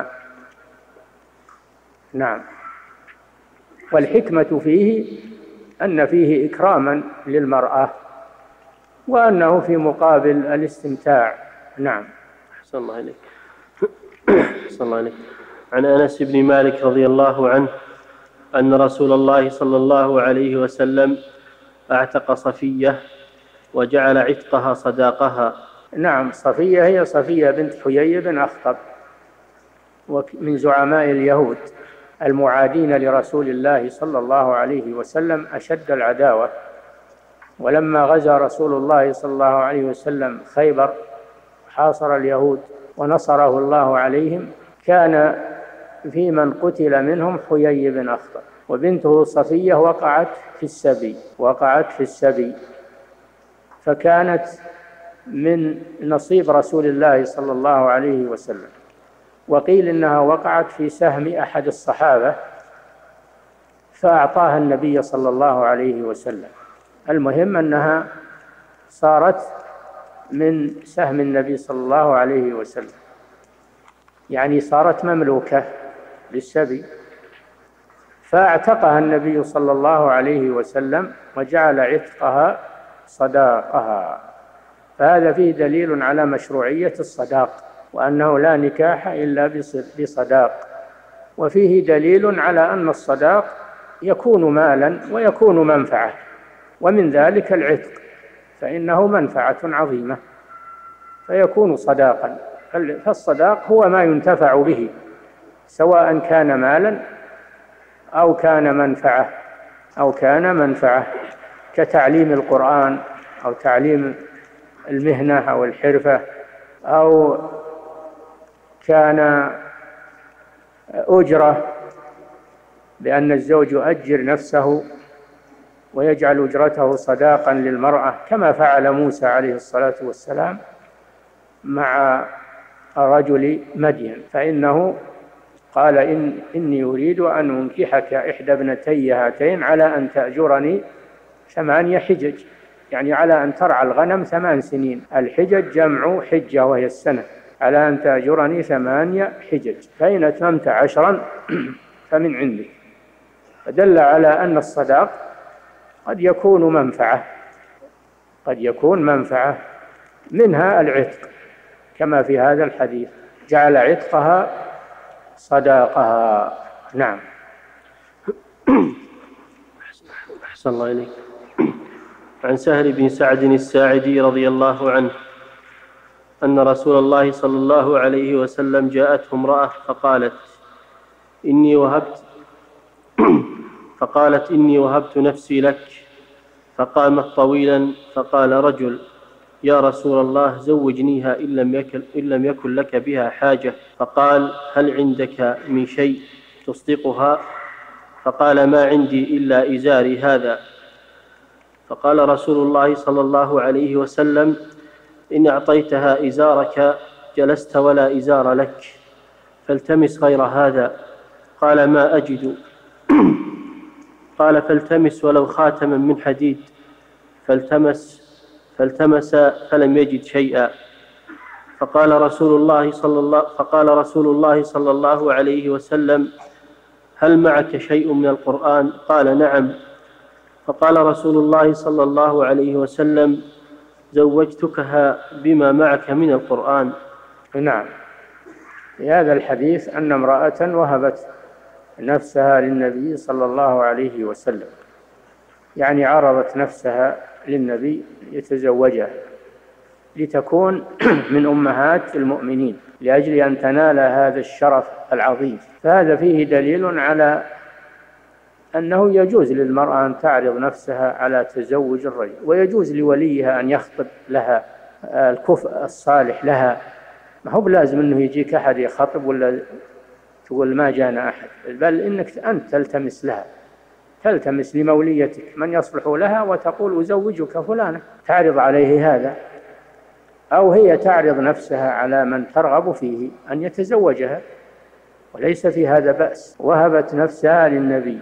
نعم. والحكمة فيه أن فيه إكراما للمرأة وأنه في مقابل الاستمتاع. نعم. أحسن الله إليك. أحسن الله إليك. عن أنس بن مالك رضي الله عنه أن رسول الله صلى الله عليه وسلم أعتق صفية وجعل عتقها صداقها. نعم، صفية هي صفية بنت حيي بن أخطب، ومن زعماء اليهود المعادين لرسول الله صلى الله عليه وسلم أشد العداوة. ولما غزا رسول الله صلى الله عليه وسلم خيبر حاصر اليهود ونصره الله عليهم، كان في من قتل منهم حيي بن أخطب، وبنته صفية وقعت في السبي وقعت في السبي فكانت من نصيب رسول الله صلى الله عليه وسلم. وقيل إنها وقعت في سهم أحد الصحابة فأعطاها النبي صلى الله عليه وسلم. المهم أنها صارت من سهم النبي صلى الله عليه وسلم، يعني صارت مملوكة للسبي، فاعتقها النبي صلى الله عليه وسلم وجعل عتقها صداقها. فهذا فيه دليل على مشروعية الصداق، وأنه لا نكاح إلا بصداق. وفيه دليل على أن الصداق يكون مالا ويكون منفعة، ومن ذلك العتق، فإنه منفعة عظيمة فيكون صداقا. فالصداق هو ما ينتفع به، سواء كان مالا أو كان منفعة أو كان منفعة كتعليم القرآن أو تعليم المهنة أو الحرفة، أو كان أجرة بأن الزوج يؤجر نفسه ويجعل أجرته صداقا للمرأة، كما فعل موسى عليه الصلاة والسلام مع رجل مدين، فإنه قال إن إني أريد أن أنكحك إحدى ابنتي هاتين على أن تأجرني ثمانية حجج، يعني على أن ترعى الغنم ثمان سنين. الحجج جمع حجة وهي السنة، على أن تأجرني ثمانية حجج، فإن أتممت عشرا فمن عندك. فدل على أن الصداق قد يكون منفعة، قد يكون منفعة منها العتق كما في هذا الحديث، جعل عتقها صداقها. نعم. أحسن الله إليك. عن سهل بن سعد الساعدي رضي الله عنه أن رسول الله صلى الله عليه وسلم جاءته امرأة فقالت إني وهبت فقالت إني وهبت نفسي لك، فقامت طويلا فقال رجل يا رسول الله زوجنيها إن لم يكن, إن لم يكن لك بها حاجة. فقال هل عندك من شيء تصدقها؟ فقال ما عندي إلا إزاري هذا. فقال رسول الله صلى الله عليه وسلم إن أعطيتها إزارك جلست ولا إزار لك، فالتمس غير هذا. قال ما أجد. قال فالتمس ولو خاتما من حديد. فالتمس فالتمس فلم يجد شيئا. فقال رسول الله صلى الله فقال رسول الله صلى الله عليه وسلم هل معك شيء من القرآن؟ قال نعم. فقال رسول الله صلى الله عليه وسلم زوجتكها بما معك من القرآن. نعم. في هذا الحديث أن امرأة وهبت نفسها للنبي صلى الله عليه وسلم، يعني عرضت نفسها للنبي يتزوجها لتكون من أمهات المؤمنين لأجل أن تنال هذا الشرف العظيم. فهذا فيه دليل على أنه يجوز للمرأة أن تعرض نفسها على تزوج الرجل، ويجوز لوليها أن يخطب لها الكفء الصالح لها. ما هو بلازم أنه يجيك أحد يخطب ولا تقول ما جانا أحد، بل إنك أنت تلتمس لها، تلتمس لموليتك من يصلح لها وتقول أزوجك فلانة، تعرض عليه هذا، أو هي تعرض نفسها على من ترغب فيه أن يتزوجها، وليس في هذا بأس. وهبت نفسها للنبي،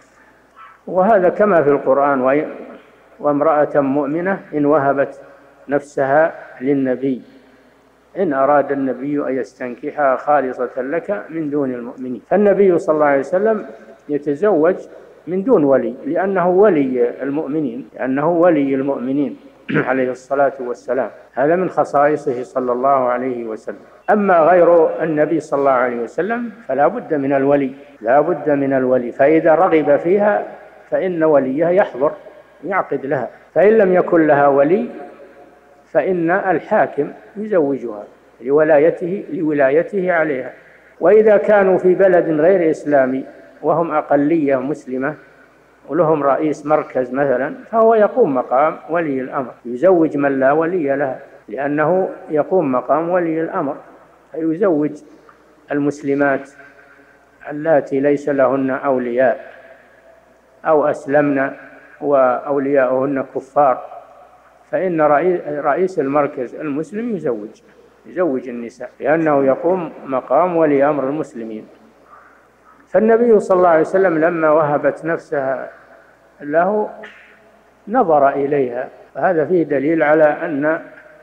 وهذا كما في القرآن وامرأة مؤمنة إن وهبت نفسها للنبي إن أراد النبي أن يستنكحها خالصة لك من دون المؤمنين. فالنبي صلى الله عليه وسلم يتزوج من دون ولي لأنه ولي المؤمنين، لأنه ولي المؤمنين عليه الصلاة والسلام. هذا من خصائصه صلى الله عليه وسلم. أما غير النبي صلى الله عليه وسلم فلا بد من الولي، لا بد من الولي. فإذا رغب فيها فإن وليها يحضر يعقد لها، فإن لم يكن لها ولي فإن الحاكم يزوجها لولايته لولايته عليها. وإذا كانوا في بلد غير إسلامي وهم أقلية مسلمة ولهم رئيس مركز مثلا، فهو يقوم مقام ولي الأمر، يزوج من لا ولي لها، لأنه يقوم مقام ولي الأمر، فيزوج المسلمات اللاتي ليس لهن أولياء أو أسلمن وأولياؤهن كفار، فإن رئيس المركز المسلم يزوج يزوج النساء، لأنه يقوم مقام ولي أمر المسلمين. فالنبي صلى الله عليه وسلم لما وهبت نفسها له نظر إليها، فهذا فيه دليل على أن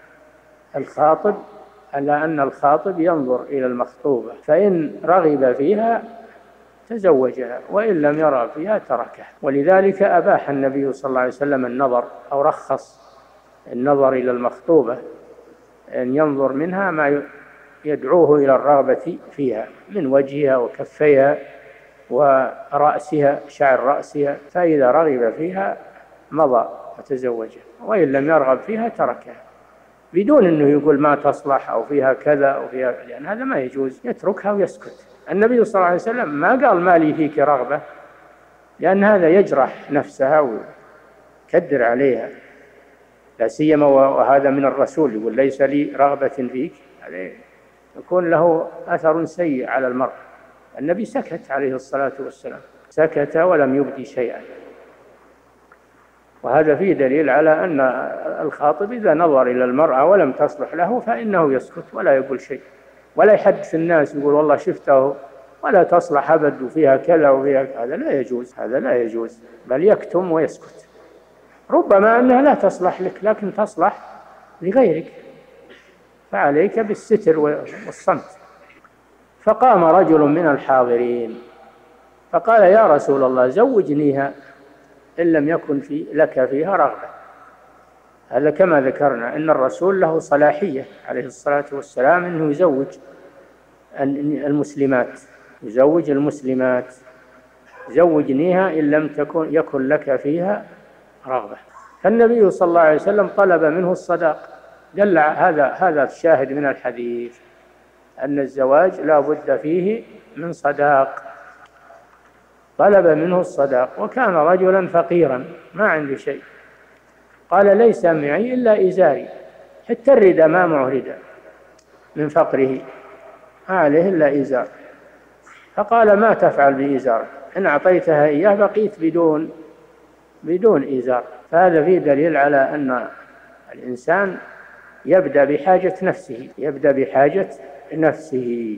الخاطب على أن الخاطب ينظر إلى المخطوبة، فإن رغب فيها تزوجها، وإن لم يرغب فيها تركها. ولذلك أباح النبي صلى الله عليه وسلم النظر، أو رخص النظر إلى المخطوبة، أن ينظر منها ما يدعوه إلى الرغبة فيها من وجهها وكفيها ورأسها، شعر رأسها، فإذا رغب فيها مضى وتزوجها، وإن لم يرغب فيها تركها، بدون أنه يقول ما تصلح أو فيها كذا أو فيها، لأن هذا ما يجوز، يتركها ويسكت. النبي صلى الله عليه وسلم ما قال ما لي فيك رغبة، لأن هذا يجرح نفسها ويكدر عليها، لا سيما وهذا من الرسول يقول ليس لي رغبة فيك، يكون له أثر سيء على المرء. النبي سكت عليه الصلاة والسلام، سكت ولم يبدي شيئا. وهذا فيه دليل على أن الخاطب إذا نظر إلى المرأة ولم تصلح له فإنه يسكت ولا يقول شيء، ولا يحدث الناس يقول والله شفته ولا تصلح أبد وفيها كذا وفيها كذا. هذا لا يجوز، هذا لا يجوز، بل يكتم ويسكت. ربما أنها لا تصلح لك لكن تصلح لغيرك، فعليك بالستر والصمت. فقام رجل من الحاضرين فقال يا رسول الله زوجنيها إن لم يكن في لك فيها رغبة. هذا كما ذكرنا أن الرسول له صلاحية عليه الصلاة والسلام أنه يزوج المسلمات، يزوج المسلمات، زوجنيها إن لم تكن يكن لك فيها رغبة. فالنبي صلى الله عليه وسلم طلب منه الصداق. دل هذا هذا الشاهد من الحديث أن الزواج لا بد فيه من صداق. طلب منه الصداق، وكان رجلا فقيرا ما عنده شيء. قال ليس معي إلا إزاري، حتى الرداء ما معه رداء من فقره، ما عليه إلا إزار. فقال ما تفعل بإزار؟ إن أعطيتها إياه بقيت بدون بدون إزار. فهذا فيه دليل على أن الإنسان يبدأ بحاجة نفسه، يبدأ بحاجة نفسه.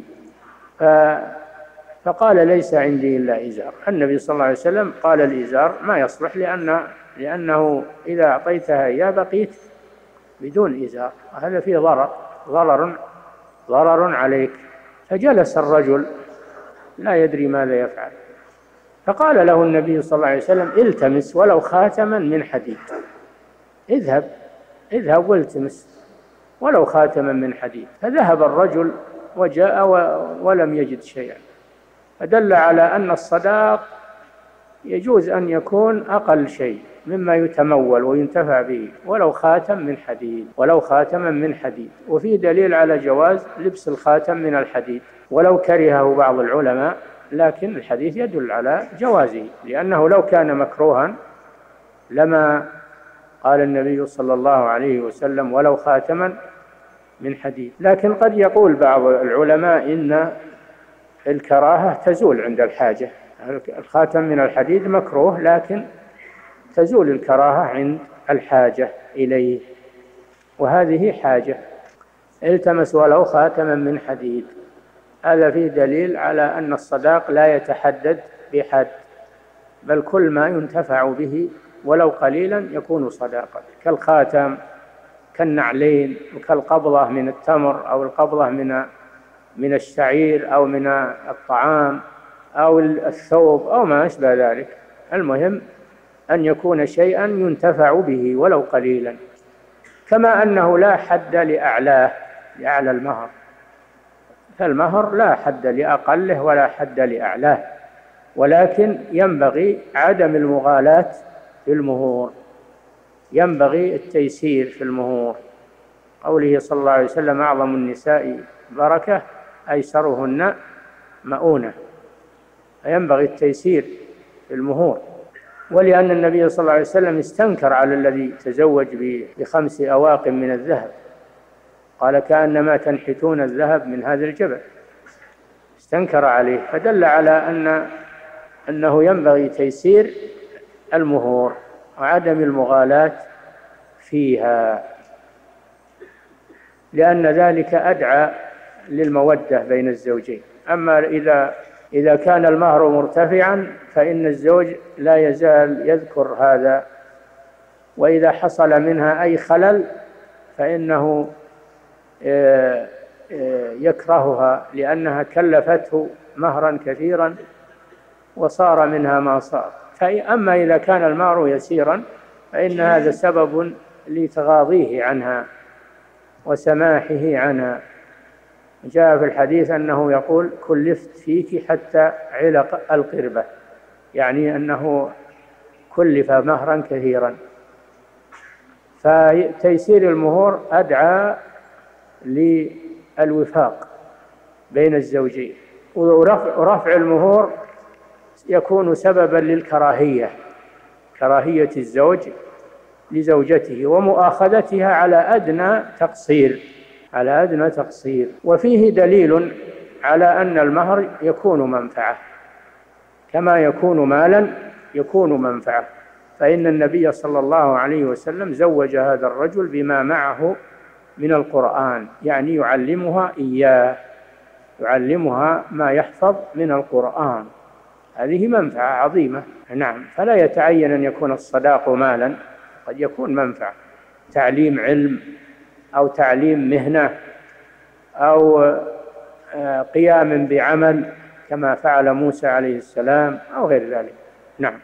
فقال ليس عندي إلا إزار. النبي صلى الله عليه وسلم قال الإزار ما يصلح لأن لأنه إذا أعطيتها إياه بقيت بدون إزار، وهذا فيه ضرر ضرر ضرر عليك. فجلس الرجل لا يدري ماذا يفعل. فقال له النبي صلى الله عليه وسلم التمس ولو خاتما من حديد. اذهب اذهب والتمس ولو خاتما من حديد. فذهب الرجل وجاء ولم يجد شيئا، فدل على أن الصداق يجوز أن يكون أقل شيء مما يتمول وينتفع به، ولو خاتم من حديد، ولو خاتما من حديد. وفي دليل على جواز لبس الخاتم من الحديد ولو كرهه بعض العلماء، لكن الحديث يدل على جوازه، لأنه لو كان مكروها لما قال النبي صلى الله عليه وسلم ولو خاتما من حديد. لكن قد يقول بعض العلماء إن الكراهة تزول عند الحاجة. الخاتم من الحديد مكروه لكن تزول الكراهة عند الحاجة إليه، وهذه حاجة. التمس ولو خاتما من حديد. هذا فيه دليل على أن الصداق لا يتحدد بحد، بل كل ما ينتفع به ولو قليلا يكون صداقا، كالخاتم، كالنعلين، وكالقبضة من التمر أو القبضة من من الشعير أو من الطعام أو الثوب أو ما أشبه ذلك. المهم أن يكون شيئا ينتفع به ولو قليلا. كما أنه لا حد لأعلاه، لأعلى المهر، فالمهر لا حد لأقله ولا حد لأعلاه، ولكن ينبغي عدم المغالاة في المهور، ينبغي التيسير في المهور. قوله صلى الله عليه وسلم أعظم النساء بركة أيسرهن مؤونة، فينبغي التيسير في المهور. ولأن النبي صلى الله عليه وسلم استنكر على الذي تزوج بخمس أواق من الذهب، قال كأنما تنحتون الذهب من هذا الجبل، استنكر عليه. فدل على أن أنه ينبغي تيسير المهور وعدم المغالاة فيها، لأن ذلك أدعى للمودة بين الزوجين. أما إذا إذا كان المهر مرتفعا فإن الزوج لا يزال يذكر هذا، وإذا حصل منها أي خلل فإنه يكرهها لأنها كلفته مهرا كثيرا وصار منها ما صار. أما إذا كان المهر يسيرا فإن هذا سبب لتغاضيه عنها وسماحه عنها. جاء في الحديث أنه يقول كلفت فيك حتى علق القربة، يعني أنه كلف مهرا كثيرا. فتيسير المهور أدعى للوفاق بين الزوجين، ورفع المهور يكون سببا للكراهية، كراهية الزوج لزوجته ومؤاخذتها على أدنى تقصير على أدنى تقصير. وفيه دليل على أن المهر يكون منفعة، كما يكون مالا يكون منفعة. فإن النبي صلى الله عليه وسلم زوج هذا الرجل بما معه من القرآن، يعني يعلمها إياه يعلمها ما يحفظ من القرآن، هذه منفعة عظيمة. نعم، فلا يتعين أن يكون الصداق مالا، قد يكون منفعة، تعليم علم أو تعليم مهنة أو قيام بعمل كما فعل موسى عليه السلام أو غير ذلك. نعم.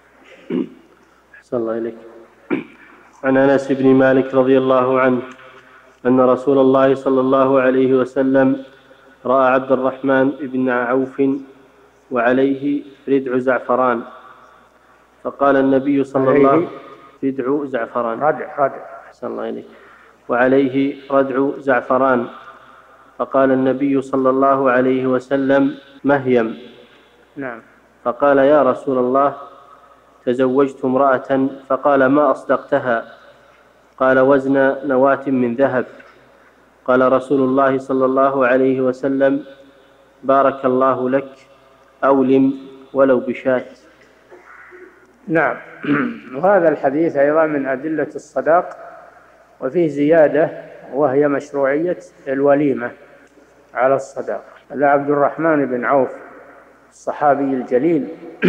أحسن الله إليك. عن أنس بن مالك رضي الله عنه أن رسول الله صلى الله عليه وسلم رأى عبد الرحمن بن عوف وعليه ردع زعفران، فقال النبي صلى الله عليه وسلم ردع زعفران ردع ردع أحسن الله إليك وعليه ردع زعفران، فقال النبي صلى الله عليه وسلم مهيم. نعم. فقال يا رسول الله تزوجت امرأة، فقال ما أصدقتها؟ قال وزن نواة من ذهب. قال رسول الله صلى الله عليه وسلم بارك الله لك، أولم ولو بشاة. نعم. وهذا الحديث أيضا من أدلة الصداق، وفيه زيادة وهي مشروعية الوليمة على الصداق. هذا عبد الرحمن بن عوف الصحابي الجليل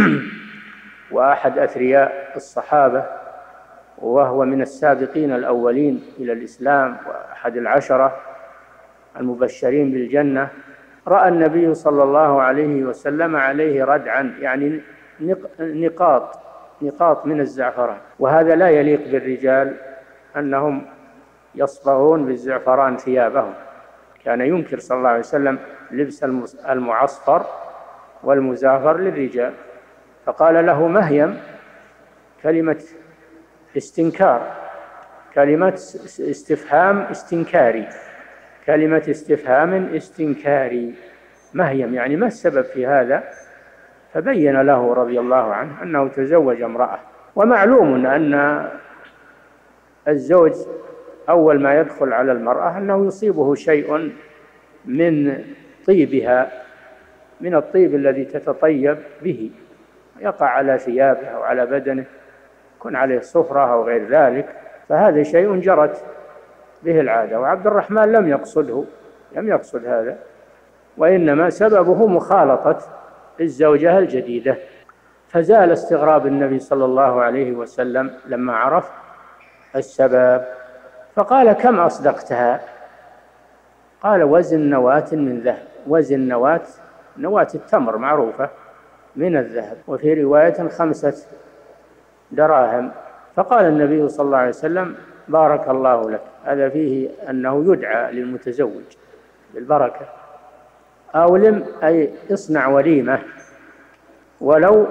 وأحد أثرياء الصحابة، وهو من السابقين الأولين إلى الإسلام وأحد العشرة المبشرين بالجنة. رأى النبي صلى الله عليه وسلم عليه ردعا، يعني نقاط نقاط من الزعفران، وهذا لا يليق بالرجال أنهم يصبغون بالزعفران ثيابهم، كان ينكر صلى الله عليه وسلم لبس المعصفر والمزعفر للرجال، فقال له مهيم، كلمة استنكار، كلمة استفهام استنكاري، كلمة استفهام استنكاري، مهيم يعني ما السبب في هذا؟ فبين له رضي الله عنه أنه تزوج امرأة. ومعلوم أن الزوج أول ما يدخل على المرأة أنه يصيبه شيء من طيبها، من الطيب الذي تتطيب به، يقع على ثيابه أو على بدنه، يكون عليه صفرة أو غير ذلك، فهذا شيء جرت به العادة. وعبد الرحمن لم يقصده، لم يقصد هذا، وإنما سببه مخالطة الزوجة الجديدة. فزال استغراب النبي صلى الله عليه وسلم لما عرف السبب، فقال كم أصدقتها؟ قال وزن نواة من ذهب، وزن نواة، نواة التمر معروفة، من الذهب، وفي رواية خمسة دراهم. فقال النبي صلى الله عليه وسلم بارك الله لك. هذا فيه أنه يدعى للمتزوج بالبركة. أولم أي اصنع وليمة ولو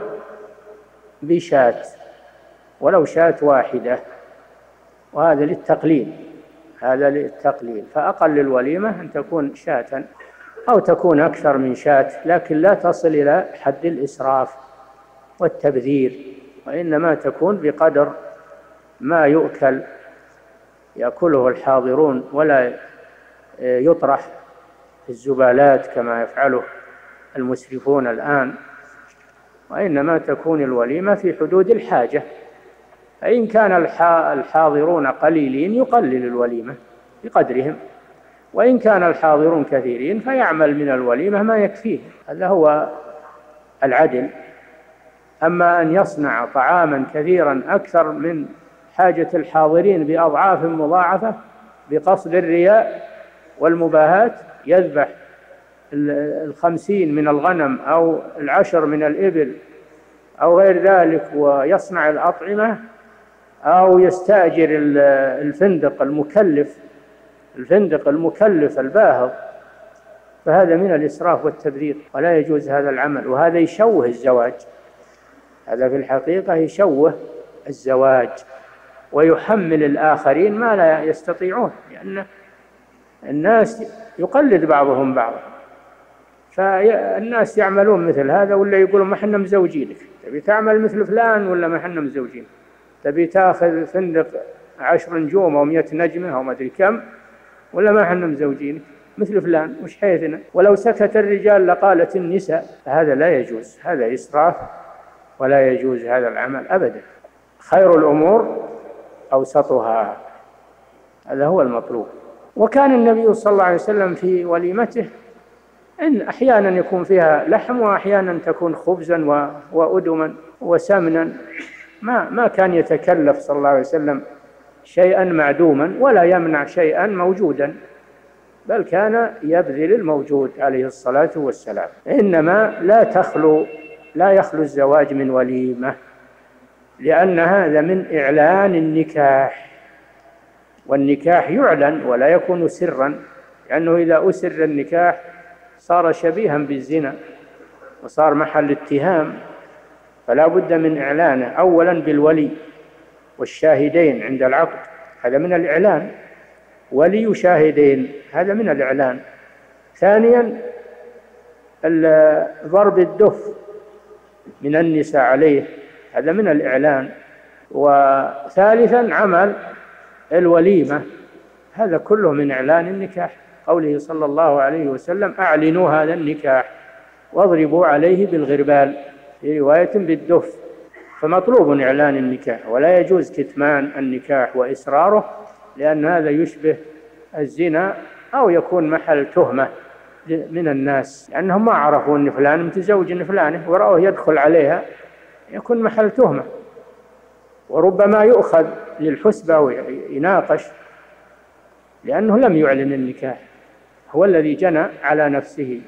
بشاة، ولو شاة واحدة، وهذا للتقليل، هذا للتقليل، فأقل الوليمة أن تكون شاة أو تكون أكثر من شاة، لكن لا تصل إلى حد الإسراف والتبذير، وإنما تكون بقدر ما يؤكل يأكله الحاضرون، ولا يطرح في الزبالات كما يفعله المسرفون الآن، وإنما تكون الوليمة في حدود الحاجة. فإن كان الحاضرون قليلين يقلل الوليمة بقدرهم، وإن كان الحاضرون كثيرين فيعمل من الوليمة ما يكفيه، هذا هو العدل. أما أن يصنع طعاما كثيرا أكثر من حاجة الحاضرين بأضعاف مضاعفة بقصد الرياء والمباهات، يذبح الخمسين من الغنم أو العشر من الإبل أو غير ذلك ويصنع الأطعمة، أو يستأجر الفندق المكلف الفندق المكلف الباهظ، فهذا من الإسراف والتبذير، ولا يجوز هذا العمل. وهذا يشوه الزواج، هذا في الحقيقة يشوه الزواج ويحمل الآخرين ما لا يستطيعون، لأن الناس يقلد بعضهم بعضا، فالناس يعملون مثل هذا ولا يقولون ما حنا مزوجينك، تبي تعمل مثل فلان ولا ما حنا مزوجين، تبي تاخذ فندق عشر نجوم أو مئة نجمة أو ما أدري كم ولا ما حنا مزوجينك مثل فلان، وش حيثنا؟ ولو سكت الرجال لقالت النساء، فهذا لا يجوز، هذا إسراف ولا يجوز هذا العمل أبدا. خير الأمور أوسطها، هذا هو المطلوب. وكان النبي صلى الله عليه وسلم في وليمته إن أحيانا يكون فيها لحم وأحيانا تكون خبزا وأدما وسمنا. ما ما كان يتكلف صلى الله عليه وسلم شيئا معدوما ولا يمنع شيئا موجودا، بل كان يبذل الموجود عليه الصلاة والسلام. إنما لا تخلو لا يخلو الزواج من وليمة، لأن هذا من إعلان النكاح، والنكاح يعلن ولا يكون سرا، لأنه إذا أسر النكاح صار شبيها بالزنا وصار محل اتهام، فلا بد من إعلانه أولا بالولي والشاهدين عند العقد، هذا من الإعلان، ولي شاهدين هذا من الإعلان. ثانيا ضرب الدف من النساء عليه، هذا من الإعلان. وثالثا عمل الوليمة، هذا كله من إعلان النكاح، قوله صلى الله عليه وسلم أعلنوا هذا النكاح واضربوا عليه بالغربال، في رواية بالدف. فمطلوب إعلان النكاح، ولا يجوز كتمان النكاح وإسراره، لأن هذا يشبه الزنا أو يكون محل تهمة من الناس، لأنهم ما عرفوا أن فلان متزوج أن فلانه ورأوه يدخل عليها، يكون محل تهمة، وربما يؤخذ للحسبة ويناقش لأنه لم يعلن النكاح، هو الذي جنى على نفسه.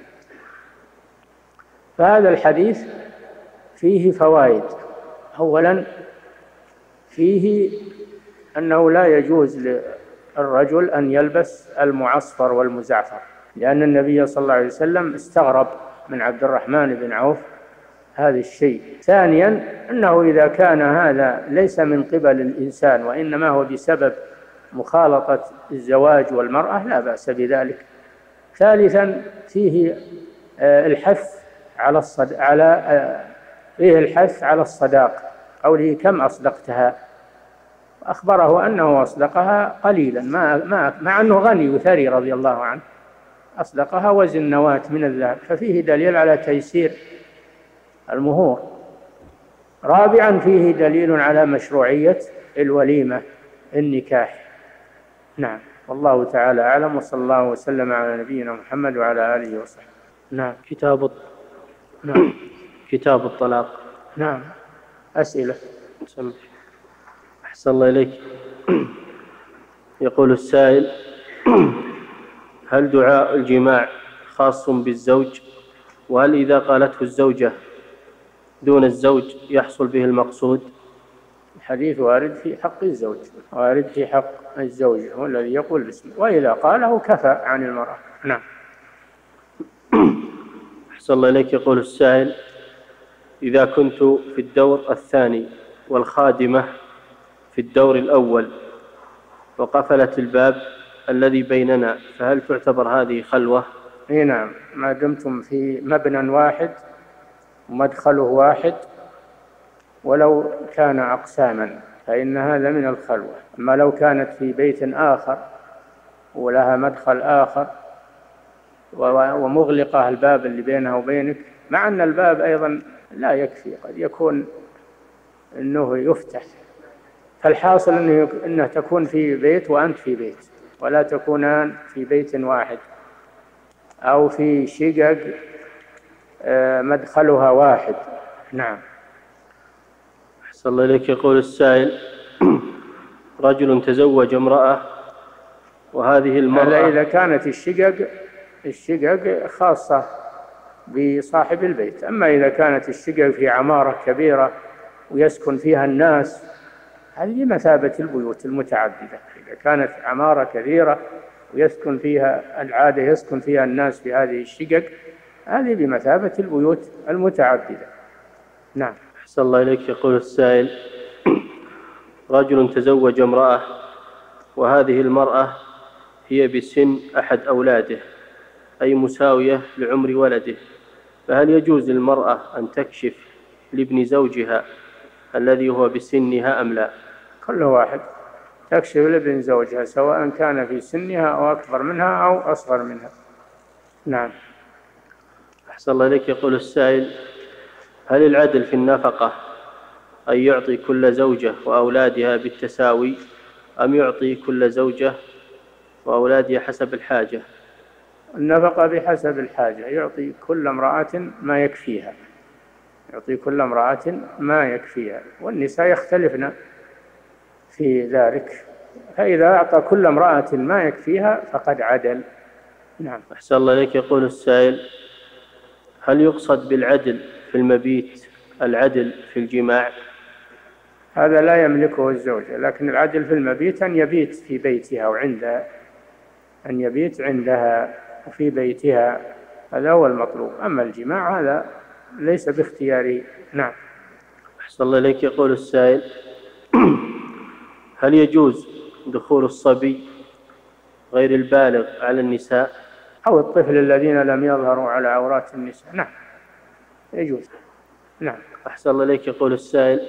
فهذا الحديث فيه فوائد. أولا فيه أنه لا يجوز للرجل أن يلبس المعصفر والمزعفر، لأن النبي صلى الله عليه وسلم استغرب من عبد الرحمن بن عوف هذا الشيء. ثانيا أنه إذا كان هذا ليس من قبل الإنسان وإنما هو بسبب مخالطة الزواج والمرأة لا بأس بذلك. ثالثا فيه الحث على الصد... على فيه الحث على الصداق، قوله كم أصدقتها، أخبره أنه أصدقها قليلا، ما ما مع أنه غني وثري رضي الله عنه، أصدقها وزن نواة من الذهب، ففيه دليل على تيسير المهور. رابعا فيه دليل على مشروعية الوليمة النكاح. نعم، والله تعالى أعلم، وصلى الله وسلم على نبينا محمد وعلى آله وصحبه. نعم. كتاب الط... نعم. كتاب الطلاق. نعم. أسئلة. سمح. أحسن الله إليك. يقول السائل: هل دعاء الجماع خاص بالزوج؟ وهل إذا قالته الزوجة دون الزوج يحصل به المقصود؟ الحديث وارد في حق الزوج، وارد في حق الزوج هو الذي يقول باسمه، وإذا قاله كفى عن المرأة. نعم. أحسن الله إليك. يقول السائل: إذا كنت في الدور الثاني والخادمة في الدور الأول وقفلت الباب الذي بيننا، فهل تعتبر هذه خلوة؟ اي نعم، ما دمتم في مبنى واحد ومدخله واحد ولو كان أقساما فإن هذا من الخلوة. أما لو كانت في بيت آخر ولها مدخل آخر ومغلقة الباب اللي بينها وبينك، مع أن الباب أيضا لا يكفي، قد يكون أنه يفتح، فالحاصل أنه, أنه تكون في بيت وأنت في بيت، ولا تكونان في بيت واحد، أو في شقق مدخلها واحد. نعم. أحسن الله إليك. يقول السائل: رجل تزوج امرأة وهذه المرأة، إذا كانت الشقق الشقق خاصة بصاحب البيت، أما إذا كانت الشقق في عمارة كبيرة ويسكن فيها الناس، هذه بمثابة البيوت المتعددة. إذا كانت عمارة كبيرة ويسكن فيها العادة يسكن فيها الناس في هذه الشقق، هذه بمثابة البيوت المتعددة. نعم. أحسن الله إليك. يقول السائل: رجل تزوج امرأة وهذه المرأة هي بسن أحد أولاده، أي مساوية لعمر ولده، فهل يجوز للمرأة أن تكشف لابن زوجها الذي هو بسنها أم لا؟ كل واحد تكشف لابن زوجها سواء كان في سنها أو أكبر منها أو أصغر منها. نعم. أحسن الله إليك. يقول السائل: هل العدل في النفقة أن يعطي كل زوجة وأولادها بالتساوي، أم يعطي كل زوجة وأولادها حسب الحاجة؟ النفقة بحسب الحاجة، يعطي كل امرأة ما يكفيها، يعطي كل امرأة ما يكفيها، والنساء يختلفن في ذلك، فإذا أعطى كل امرأة ما يكفيها فقد عدل. نعم. أحسن الله إليك. يقول السائل: هل يقصد بالعدل في المبيت العدل في الجماع؟ هذا لا يملكه الزوجة، لكن العدل في المبيت أن يبيت في بيتها وعندها، أن يبيت عندها وفي بيتها، هذا هو المطلوب. أما الجماع هذا ليس باختياري. نعم. أحسن الله إليك. يقول السائل: هل يجوز دخول الصبي غير البالغ على النساء أو الطفل الذين لم يظهروا على عورات النساء؟ نعم يجوز. نعم. أحسن الله إليك. يقول السائل: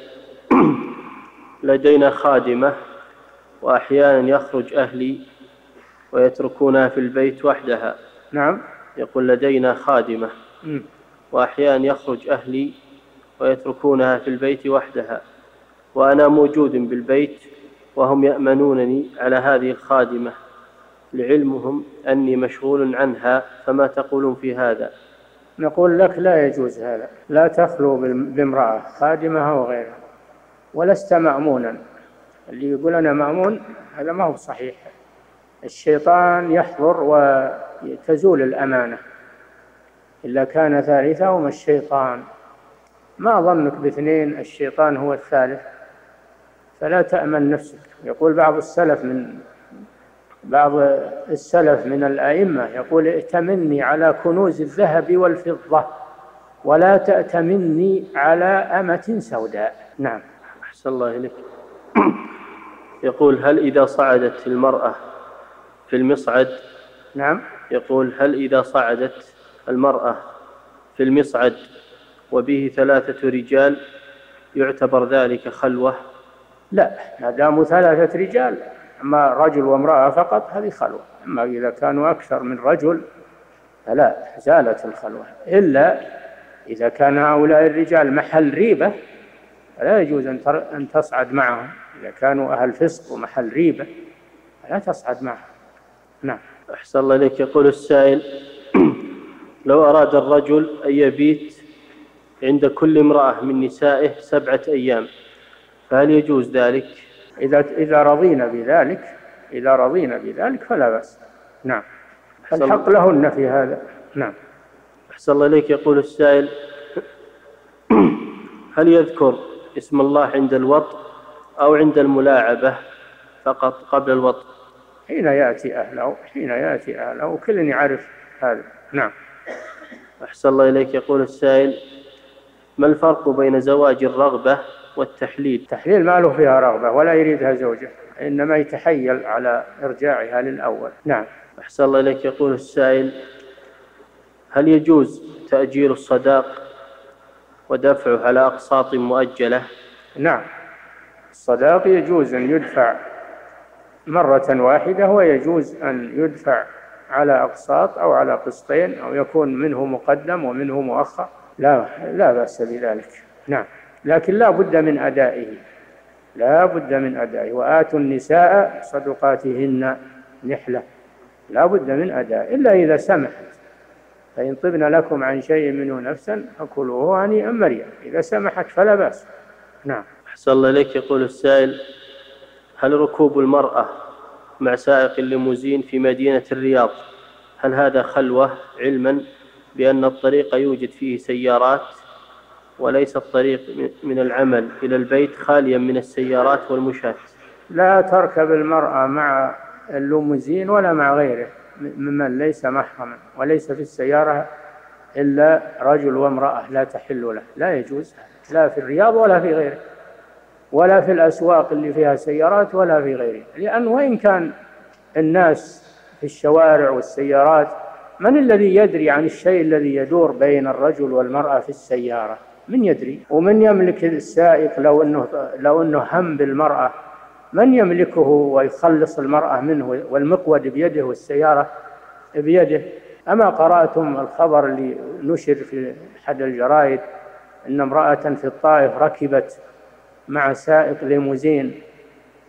لدينا خادمة وأحيانا يخرج أهلي ويتركونها في البيت وحدها. نعم. يقول: لدينا خادمة م. وأحيانا يخرج أهلي ويتركونها في البيت وحدها، وأنا موجود بالبيت وهم يأمنونني على هذه الخادمة لعلمهم أني مشغول عنها، فما تقولون في هذا؟ نقول لك لا يجوز هذا، لا تخلو بامرأة خادمة أو غيرها، ولست مأمونا. اللي يقول أنا مأمون هذا ما هو صحيح. الشيطان يحضر وتزول الأمانة، إلا كان ثالثهما الشيطان. ما ظنك باثنين الشيطان هو الثالث؟ فلا تأمن نفسك. يقول بعض السلف من بعض السلف من الأئمة يقول: ائتمني على كنوز الذهب والفضة ولا تأتمني على أمة سوداء. نعم. أحسن الله إليك. يقول: هل إذا صعدت المرأة في المصعد؟ نعم. يقول: هل إذا صعدت المرأة في المصعد وبه ثلاثة رجال يعتبر ذلك خلوة؟ لا، ما داموا ثلاثة رجال، أما رجل وامرأة فقط هذه خلوة. أما إذا كانوا أكثر من رجل فلا، زالت الخلوة، إلا إذا كان هؤلاء الرجال محل ريبة فلا يجوز أن تصعد معهم. إذا كانوا أهل فسق ومحل ريبة فلا تصعد معهم. نعم. أحسن الله إليك. يقول السائل: لو أراد الرجل أن يبيت عند كل امرأة من نسائه سبعة أيام فهل يجوز ذلك؟ إذا إذا رضينا بذلك إذا رضينا بذلك فلا بأس. نعم. الحق لهن في هذا. نعم. أحسن الله إليك. يقول السائل: هل يذكر اسم الله عند الوطء أو عند الملاعبة فقط قبل الوطء؟ حين يأتي أهله حين يأتي أهله وكل يعرف هذا. نعم. أحسن الله إليك. يقول السائل: ما الفرق بين زواج الرغبة والتحليل؟ التحليل ما له فيها رغبة ولا يريدها زوجه، إنما يتحيل على إرجاعها للأول. نعم. أحسن الله إليك. يقول السائل: هل يجوز تأجيل الصداق ودفعه على أقساط مؤجلة؟ نعم. الصداق يجوز أن يدفع مرة واحدة، ويجوز أن يدفع على أقساط أو على قسطين، أو يكون منه مقدم ومنه مؤخر، لا لا بأس بذلك. نعم. لكن لا بد من أدائه، لا بد من أدائه. وآتوا النساء صدقاتهن نحلة، لا بد من أداء، إلا إذا سمحت. فإن طبن لكم عن شيء منه نفسا فكلوه هنيئا مريئا، إذا سمحت فلا بأس. نعم. أحسن الله إليك. يقول السائل: هل ركوب المرأة مع سائق الليموزين في مدينة الرياض هل هذا خلوة، علما بأن الطريق يوجد فيه سيارات وليس الطريق من العمل إلى البيت خاليا من السيارات والمشاة؟ لا تركب المرأة مع الليموزين ولا مع غيره ممن ليس محرما، وليس في السيارة إلا رجل وامرأة لا تحل له، لا يجوز، لا في الرياض ولا في غيره، ولا في الأسواق اللي فيها سيارات ولا في غيره. لأن وإن كان الناس في الشوارع والسيارات، من الذي يدري عن الشيء الذي يدور بين الرجل والمرأة في السيارة؟ من يدري؟ ومن يملك السائق لو أنه, لو أنه هم بالمرأة؟ من يملكه ويخلص المرأة منه والمقود بيده والسيارة بيده؟ أما قرأتم الخبر اللي نشر في أحد الجرائد أن امرأة في الطائف ركبت مع سائق ليموزين،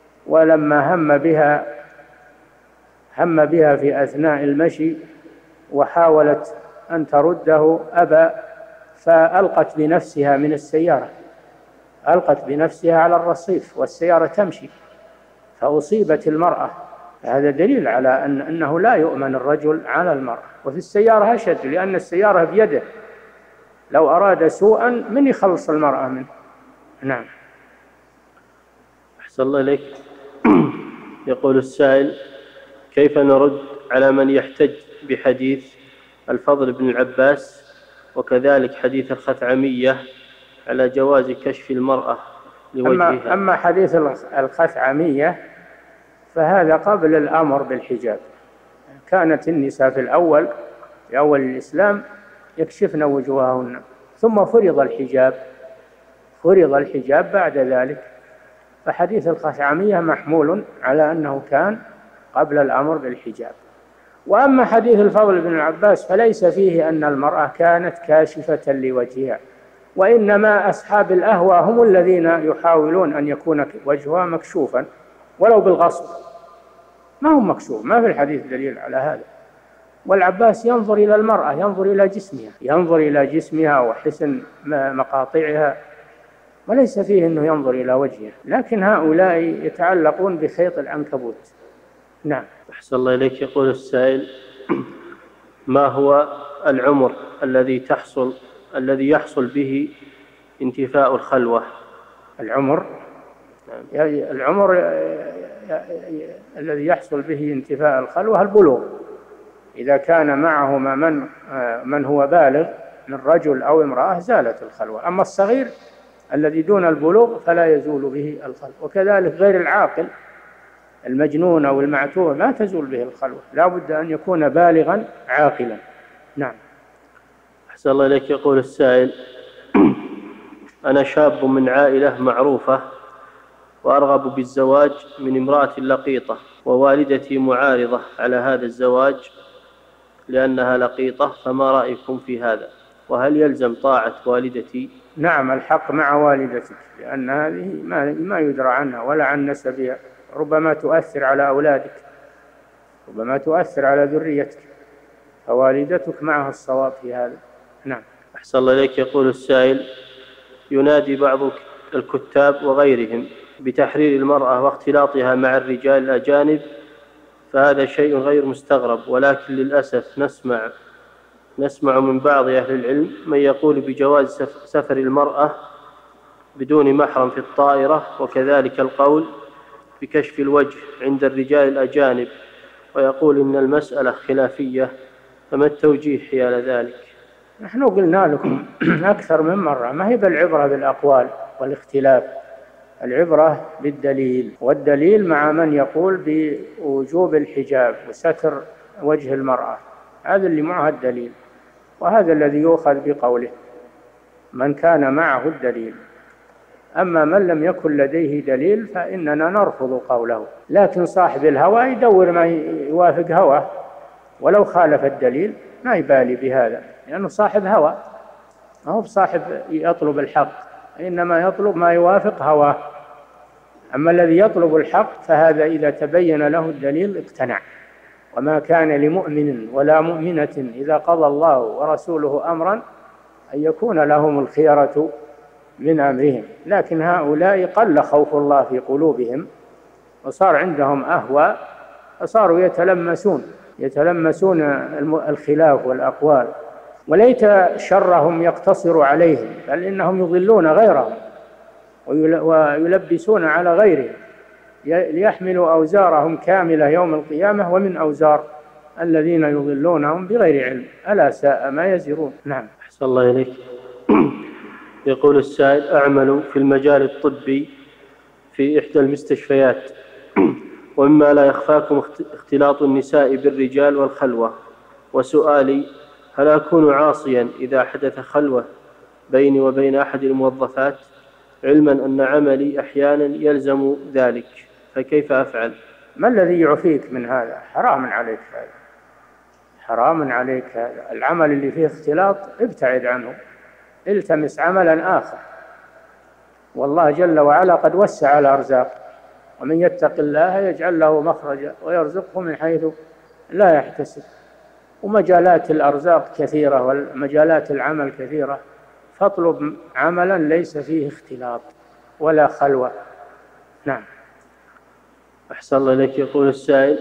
ولما هم بها هم بها في أثناء المشي وحاولت أن ترده أبى، فألقت بنفسها من السيارة، ألقت بنفسها على الرصيف والسيارة تمشي، فأصيبت المرأة. هذا دليل على أن أنه لا يؤمن الرجل على المرأة. وفي السيارة أشد، لأن السيارة بيده، لو أراد سوءا من يخلص المرأة منه. نعم. أحسن الله إليك. يقول السائل: كيف نرد على من يحتج بحديث الفضل بن العباس وكذلك حديث الخثعمية على جواز كشف المرأة لوجهها؟ أما, أما حديث الخثعمية فهذا قبل الأمر بالحجاب. كانت النساء في الأول في أول الإسلام يكشفن وجوههن، ثم فرض الحجاب فرض الحجاب بعد ذلك. فحديث الخثعمية محمول على أنه كان قبل الأمر بالحجاب. وأما حديث الفضل بن العباس فليس فيه أن المرأة كانت كاشفة لوجهها، وإنما أصحاب الأهوى هم الذين يحاولون أن يكون وجهها مكشوفا ولو بالغصب، ما هو مكشوف، ما في الحديث دليل على هذا. والعباس ينظر إلى المرأة، ينظر إلى جسمها، ينظر إلى جسمها وحسن مقاطعها، وليس فيه أنه ينظر إلى وجهها. لكن هؤلاء يتعلقون بخيط العنكبوت. نعم. أحسن الله إليك. يقول السائل: ما هو العمر الذي تحصل الذي يحصل به انتفاء الخلوة؟ العمر يعني العمر الذي يحصل به انتفاء الخلوة البلوغ، إذا كان معهما من من هو بالغ من رجل أو امرأة زالت الخلوة. أما الصغير الذي دون البلوغ فلا يزول به الخلوة. وكذلك غير العاقل المجنون أو المعتوه لا تزول به الخلوة، لا بد أن يكون بالغا عاقلا. نعم. أحسن الله إليك. يقول السائل: أنا شاب من عائلة معروفة وأرغب بالزواج من امرأة لقيطة، ووالدتي معارضة على هذا الزواج لأنها لقيطة، فما رأيكم في هذا؟ وهل يلزم طاعة والدتي؟ نعم، الحق مع والدتك، لأن هذه ما يدرى عنها ولا عن نسبها، ربما تؤثر على أولادك، ربما تؤثر على ذريتك، فوالدتك معها الصواب في هذا. نعم. أحسن الله إليك. يقول السائل: ينادي بعض الكتاب وغيرهم بتحرير المرأة واختلاطها مع الرجال الأجانب، فهذا شيء غير مستغرب، ولكن للأسف نسمع نسمع من بعض أهل العلم من يقول بجواز سفر المرأة بدون محرم في الطائرة، وكذلك القول بكشف الوجه عند الرجال الأجانب، ويقول إن المسألة خلافية، فما التوجيه حيال ذلك؟ نحن قلنا لكم أكثر من مرة، ما هي بالعبرة بالأقوال والاختلاف، العبرة بالدليل، والدليل مع من يقول بوجوب الحجاب وستر وجه المرأة، هذا اللي معه الدليل، وهذا الذي يؤخذ بقوله من كان معه الدليل. أما من لم يكن لديه دليل فإننا نرفض قوله، لكن صاحب الهوى يدور ما يوافق هواه، ولو خالف الدليل ما يبالي بهذا، لأنه صاحب هوى، ما هو بصاحب يطلب الحق، إنما يطلب ما يوافق هواه. أما الذي يطلب الحق فهذا إذا تبين له الدليل اقتنع. وما كان لمؤمن ولا مؤمنة إذا قضى الله ورسوله أمرا أن يكون لهم الخيرة من أمرهم. لكن هؤلاء قل خوف الله في قلوبهم وصار عندهم أهوى، فصاروا يتلمسون يتلمسون الخلاف والأقوال، وليت شرهم يقتصر عليهم، بل إنهم يضلون غيرهم ويلبسون على غيرهم ليحملوا أوزارهم كاملة يوم القيامة ومن أوزار الذين يضلونهم بغير علم، ألا ساء ما يزرون. نعم. أحسن الله إليك. يقول السائل: أعمل في المجال الطبي في إحدى المستشفيات، ومما لا يخفاكم اختلاط النساء بالرجال والخلوة، وسؤالي: هل أكون عاصيا إذا حدث خلوة بيني وبين أحد الموظفات، علما أن عملي أحيانا يلزم ذلك، فكيف أفعل؟ ما الذي يعفيك من هذا؟ حرام عليك هذا، حرام عليك هذا العمل اللي فيه اختلاط، ابتعد عنه، التمس عملا آخر، والله جل وعلا قد وسع الأرزاق، ومن يتق الله يجعل له مخرجا ويرزقه من حيث لا يحتسب. ومجالات الأرزاق كثيرة ومجالات العمل كثيرة، فاطلب عملا ليس فيه اختلاط ولا خلوة. نعم. أحسن الله إليك. يقول السائل: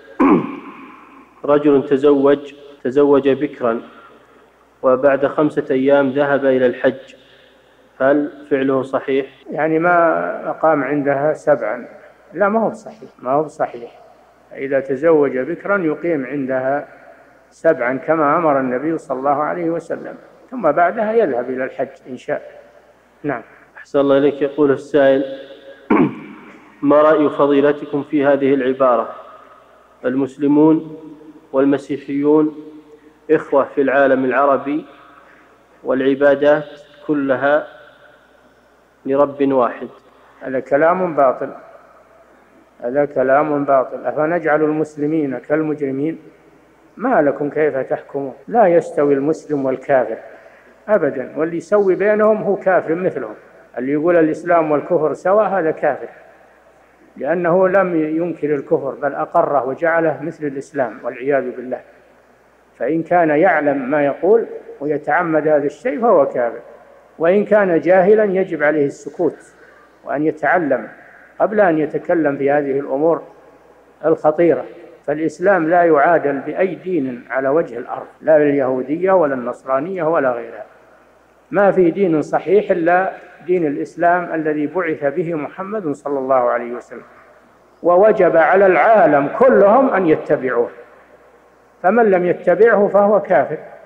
رجل تزوج تزوج بكرا وبعد خمسة أيام ذهب إلى الحج، هل فعله صحيح؟ يعني ما أقام عندها سبعا؟ لا، ما هو صحيح، ما هو صحيح. إذا تزوج بكرا يقيم عندها سبعا كما أمر النبي صلى الله عليه وسلم، ثم بعدها يذهب إلى الحج إن شاء. نعم. أحسن الله إليك. يقول السائل: ما رأي فضيلتكم في هذه العبارة: المسلمون والمسيحيون إخوة في العالم العربي والعبادات كلها لرب واحد؟ هذا كلام باطل، هذا كلام باطل. أفنجعل المسلمين كالمجرمين؟ ما لكم كيف تحكمون؟ لا يستوي المسلم والكافر أبدا، واللي يسوي بينهم هو كافر مثلهم. اللي يقول الإسلام والكفر سواء هذا كافر، لأنه لم ينكر الكفر بل أقره وجعله مثل الإسلام والعياذ بالله. فإن كان يعلم ما يقول ويتعمد هذا الشيء فهو كافر، وإن كان جاهلا يجب عليه السكوت وأن يتعلم قبل أن يتكلم في هذه الأمور الخطيرة. فالإسلام لا يعادل بأي دين على وجه الأرض، لا اليهودية ولا النصرانية ولا غيرها. ما في دين صحيح إلا دين الإسلام الذي بعث به محمد صلى الله عليه وسلم، ووجب على العالم كلهم أن يتبعوه، فمن لم يتبعه فهو كافر.